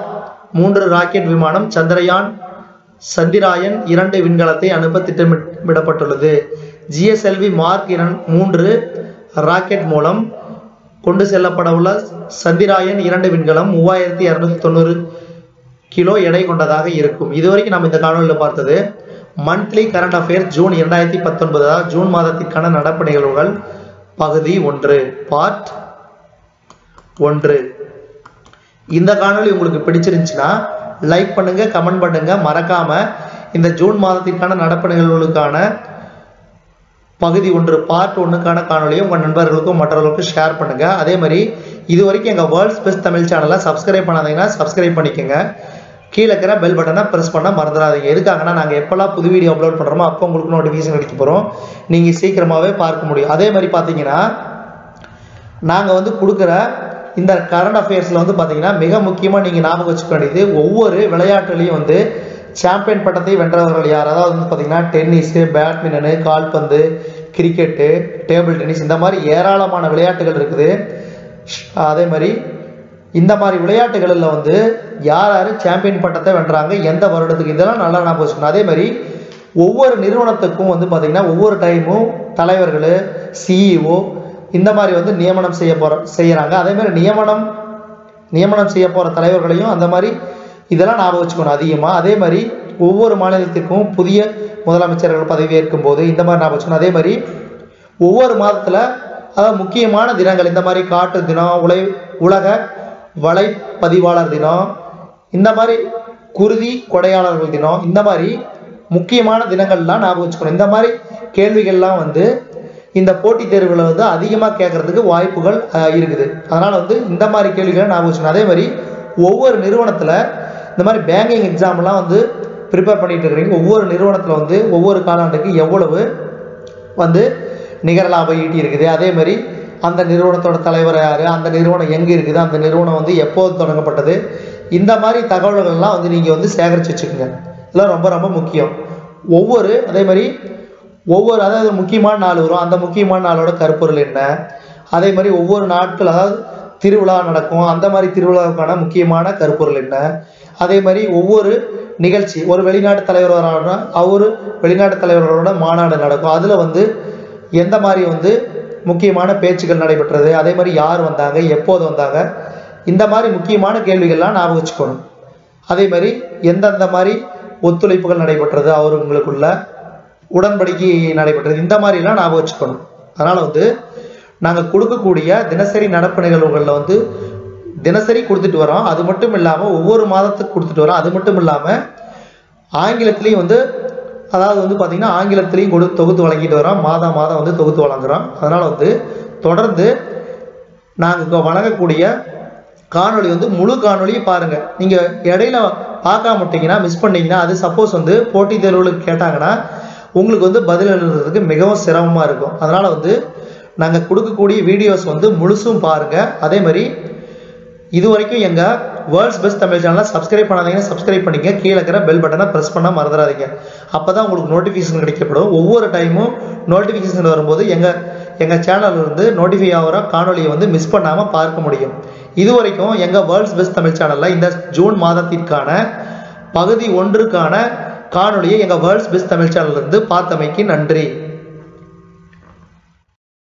மூன்று ராக்கெட் விமானம் சந்திரயான் சந்திராயன் இரண்டு விண்கலத்தை அனுப்ப திட்டமிடப்பட்டுள்ளது. ஜிஎஸ்எல்வி மார்க் மூன்று ராக்கெட் மூலம் கொண்டு செல்லப்பட உள்ள சந்திராயன் இரண்டு விண்கலம் மூவாயிரத்தி இருநூத்தி தொண்ணூறு கிலோ எடை கொண்டதாக இருக்கும். இதுவரைக்கும் நம்ம இந்த காணொலியில் பார்த்தது மந்த்லி கரண்ட் அஃபேர்ஸ் ஜூன் இரண்டாயிரத்தி பத்தொன்பது ஜூன் மாதத்திற்கான நடப்பு நிகழ்வுகள் பகுதி ஒன்று பார்ட் ஒன்று. இந்த காணொலி உங்களுக்கு பிடிச்சிருந்துச்சுன்னா லைக் பண்ணுங்க, கமெண்ட் பண்ணுங்க. மறக்காம இந்த ஜூன் மாதத்திற்கான நடப்பு நிகழ்வுகளுக்கான பகுதி ஒன்று பார்ட் ஒன்றுக்கான காணொலியை உங்கள் நண்பர்களுக்கும் மற்றவர்களுக்கும் ஷேர் பண்ணுங்க. அதே மாதிரி இது வரைக்கும் எங்கள் வேர்ல்ட்ஸ் பெஸ்ட் தமிழ் சேனலை சப்ஸ்கிரைப் பண்ணாதீங்கன்னா சப்ஸ்கிரைப் பண்ணிக்கோங்க. கீழே இருக்கிற பெல் பட்டனை ப்ரெஸ் பண்ண மறந்துடாதீங்க. எதுக்காகனா நாங்கள் எப்போல்லாம் புது வீடியோ அப்லோட் பண்ணுறோமோ அப்போ உங்களுக்கு நோட்டிஃபிகேஷன் கிடைக்க போகிறோம், நீங்கள் சீக்கிரமாகவே பார்க்க முடியும். அதே மாதிரி பார்த்தீங்கன்னா நாங்கள் வந்து கொடுக்குற இந்த கரண்ட் அஃபேர்ஸில் வந்து பார்த்தீங்கன்னா மிக முக்கியமாக நீங்கள் ஞாபகம் வச்சுக்க வேண்டியது, ஒவ்வொரு விளையாட்டுலையும் வந்து சாம்பியன் பட்டத்தை வென்றவர்கள் யார், அதாவது வந்து பார்த்தீங்கன்னா டென்னிஸு, பேட்மிண்டனு, கால்பந்து, கிரிக்கெட்டு, டேபிள் டென்னிஸ், இந்த மாதிரி ஏராளமான விளையாட்டுகள் இருக்குது. அதே மாதிரி இந்த மாதிரி விளையாட்டுகளில் வந்து யார் யார் சாம்பியன் பட்டத்தை வென்றாங்க, எந்த வருடத்துக்கு, இதெல்லாம் நல்லா ஞாபகம் வச்சுக்கணும். அதே மாதிரி ஒவ்வொரு நிறுவனத்துக்கும் வந்து பார்த்தீங்கன்னா ஒவ்வொரு டைமும் தலைவர்கள், சிஇஓ இந்த மாதிரி வந்து நியமனம் செய்ய போகிற செய்கிறாங்க. அதே மாதிரி நியமனம் நியமனம் செய்ய போகிற தலைவர்களையும் அந்த மாதிரி இதெல்லாம் ஞாபகம் வச்சுக்கணும் அதிகமாக. அதே மாதிரி ஒவ்வொரு மாநிலத்திற்கும் புதிய முதலமைச்சர்கள் பதவியேற்கும் போது இந்த மாதிரி ஞாபகம் வச்சுக்கணும். அதே மாதிரி ஒவ்வொரு மாதத்தில் அதாவது முக்கியமான தினங்கள், இந்த மாதிரி காட்டு தினம், உலை உலக வலைப்பதிவாளர் தினம், இந்த மாதிரி குருதி கொடையாளர்கள் தினம், இந்த மாதிரி முக்கியமான தினங்கள்லாம் ஞாபகம் வச்சுக்கணும். இந்த மாதிரி கேள்விகள்லாம் வந்து இந்த போட்டித் தேர்வுகளை வந்து அதிகமாக கேட்கறதுக்கு வாய்ப்புகள் இருக்குது. அதனால் வந்து இந்த மாதிரி கேள்விகளை ஞாபகம் வச்சுக்கணும். அதே மாதிரி ஒவ்வொரு நிறுவனத்தில் இந்த மாதிரி பேங்கிங் எக்ஸாம்லாம் வந்து ப்ரிப்பேர் பண்ணிட்டு இருக்கிறீங்க. ஒவ்வொரு நிறுவனத்தில் வந்து ஒவ்வொரு காலாண்டுக்கு எவ்வளவு வந்து நிகர லாபம் ஈட்டி இருக்குது, அதே மாதிரி அந்த நிறுவனத்தோட தலைவர் யார், அந்த நிறுவனம் எங்கே இருக்குது, அந்த நிறுவனம் வந்து எப்போது தொடங்கப்பட்டது, இந்த மாதிரி தகவல்கள்லாம் வந்து நீங்கள் வந்து சேகரித்து வச்சுக்கோங்க. இதெல்லாம் ரொம்ப ரொம்ப முக்கியம். ஒவ்வொரு அதே மாதிரி ஒவ்வொரு அதாவது முக்கியமான நாள் வரும், அந்த முக்கியமான நாளோட கருப்பொருள் என்ன, அதே மாதிரி ஒவ்வொரு நாட்கள் அதாவது திருவிழா நடக்கும், அந்த மாதிரி திருவிழாவுக்கான முக்கியமான கருப்பொருள் என்ன, அதே மாதிரி ஒவ்வொரு நிகழ்ச்சி ஒரு வெளிநாட்டு தலைவர் வராங்கன்னா அவரு வெளிநாட்டு தலைவர்களோட மாநாடு நடக்கும், அதில் வந்து எந்த மாதிரி வந்து முக்கியமான பேச்சுக்கள் நடைபெற்றது, அதே மாதிரி யார் வந்தாங்க, எப்போது வந்தாங்க, இந்த மாதிரி முக்கியமான கேள்விகள்லாம் ஞாபகம் வச்சுக்கணும். அதே மாதிரி எந்தெந்த மாதிரி ஒத்துழைப்புகள் நடைபெற்றது, அவர்களுக்குள்ள உடன்படிக்கை நடைபெற்றது, இந்த மாதிரிலாம் ஞாபகம் வச்சுக்கணும். அதனால் வந்து நாங்கள் கொடுக்கக்கூடிய தினசரி நடப்பு நிகழ்வுகளில் வந்து தினசரி கொடுத்துட்டு வரோம். அது மட்டும் இல்லாமல் ஒவ்வொரு மாதத்துக்கு கொடுத்துட்டு வரோம். அது மட்டும் இல்லாமல் ஆங்கிலத்திலையும் வந்து அதாவது வந்து பார்த்திங்கன்னா ஆங்கிலத்திலையும் கொடு தொகுத்து வழங்கிட்டு வரோம். மாதம் மாதம் வந்து தொகுத்து வழங்குகிறோம். அதனால் வந்து தொடர்ந்து நாங்கள் வழங்கக்கூடிய காணொலி வந்து முழு காணொலியும் பாருங்கள். நீங்கள் இடையில பார்க்காம விட்டீங்கன்னா மிஸ் பண்ணிங்கன்னா அது சப்போஸ் வந்து போட்டித் தேர்வுகளுக்கு கேட்டாங்கன்னா உங்களுக்கு வந்து பதில் எழுதுறதுக்கு மிகவும் சிரமமாக இருக்கும். அதனால் வந்து நாங்கள் கொடுக்கக்கூடிய வீடியோஸ் வந்து முழுசும் பாருங்கள். அதே மாதிரி இது வரைக்கும் எங்கள் வேர்ல்ட்ஸ் பெஸ்ட் தமிழ் சேனலை சப்ஸ்கிரைப் பண்ணாதீங்கன்னா சப்ஸ்கிரைப் பண்ணிக்க. கீழே இருக்கிற பெல் பட்டனை ப்ரெஸ் பண்ண மறந்துடாதீங்க. அப்போ தான் உங்களுக்கு நோட்டிஃபிகேஷன் கிடைக்கப்படும். ஒவ்வொரு டைமும் நோட்டிஃபிகேஷன் வரும்போது எங்கள் எங்கள் சேனலிருந்து நோட்டிஃபை ஆகிற காணொலியை வந்து மிஸ் பண்ணாமல் பார்க்க முடியும். இது வரைக்கும் எங்கள் வேர்ல்ட்ஸ் பெஸ்ட் தமிழ் சேனலில் இந்த ஜூன் மாதத்திற்கான பகுதி ஒன்றுக்கான காணொலியை எங்கள் வேர்ல்ட்ஸ் பெஸ்ட் தமிழ் சேனலிருந்து பார்த்தமைக்கு நன்றி.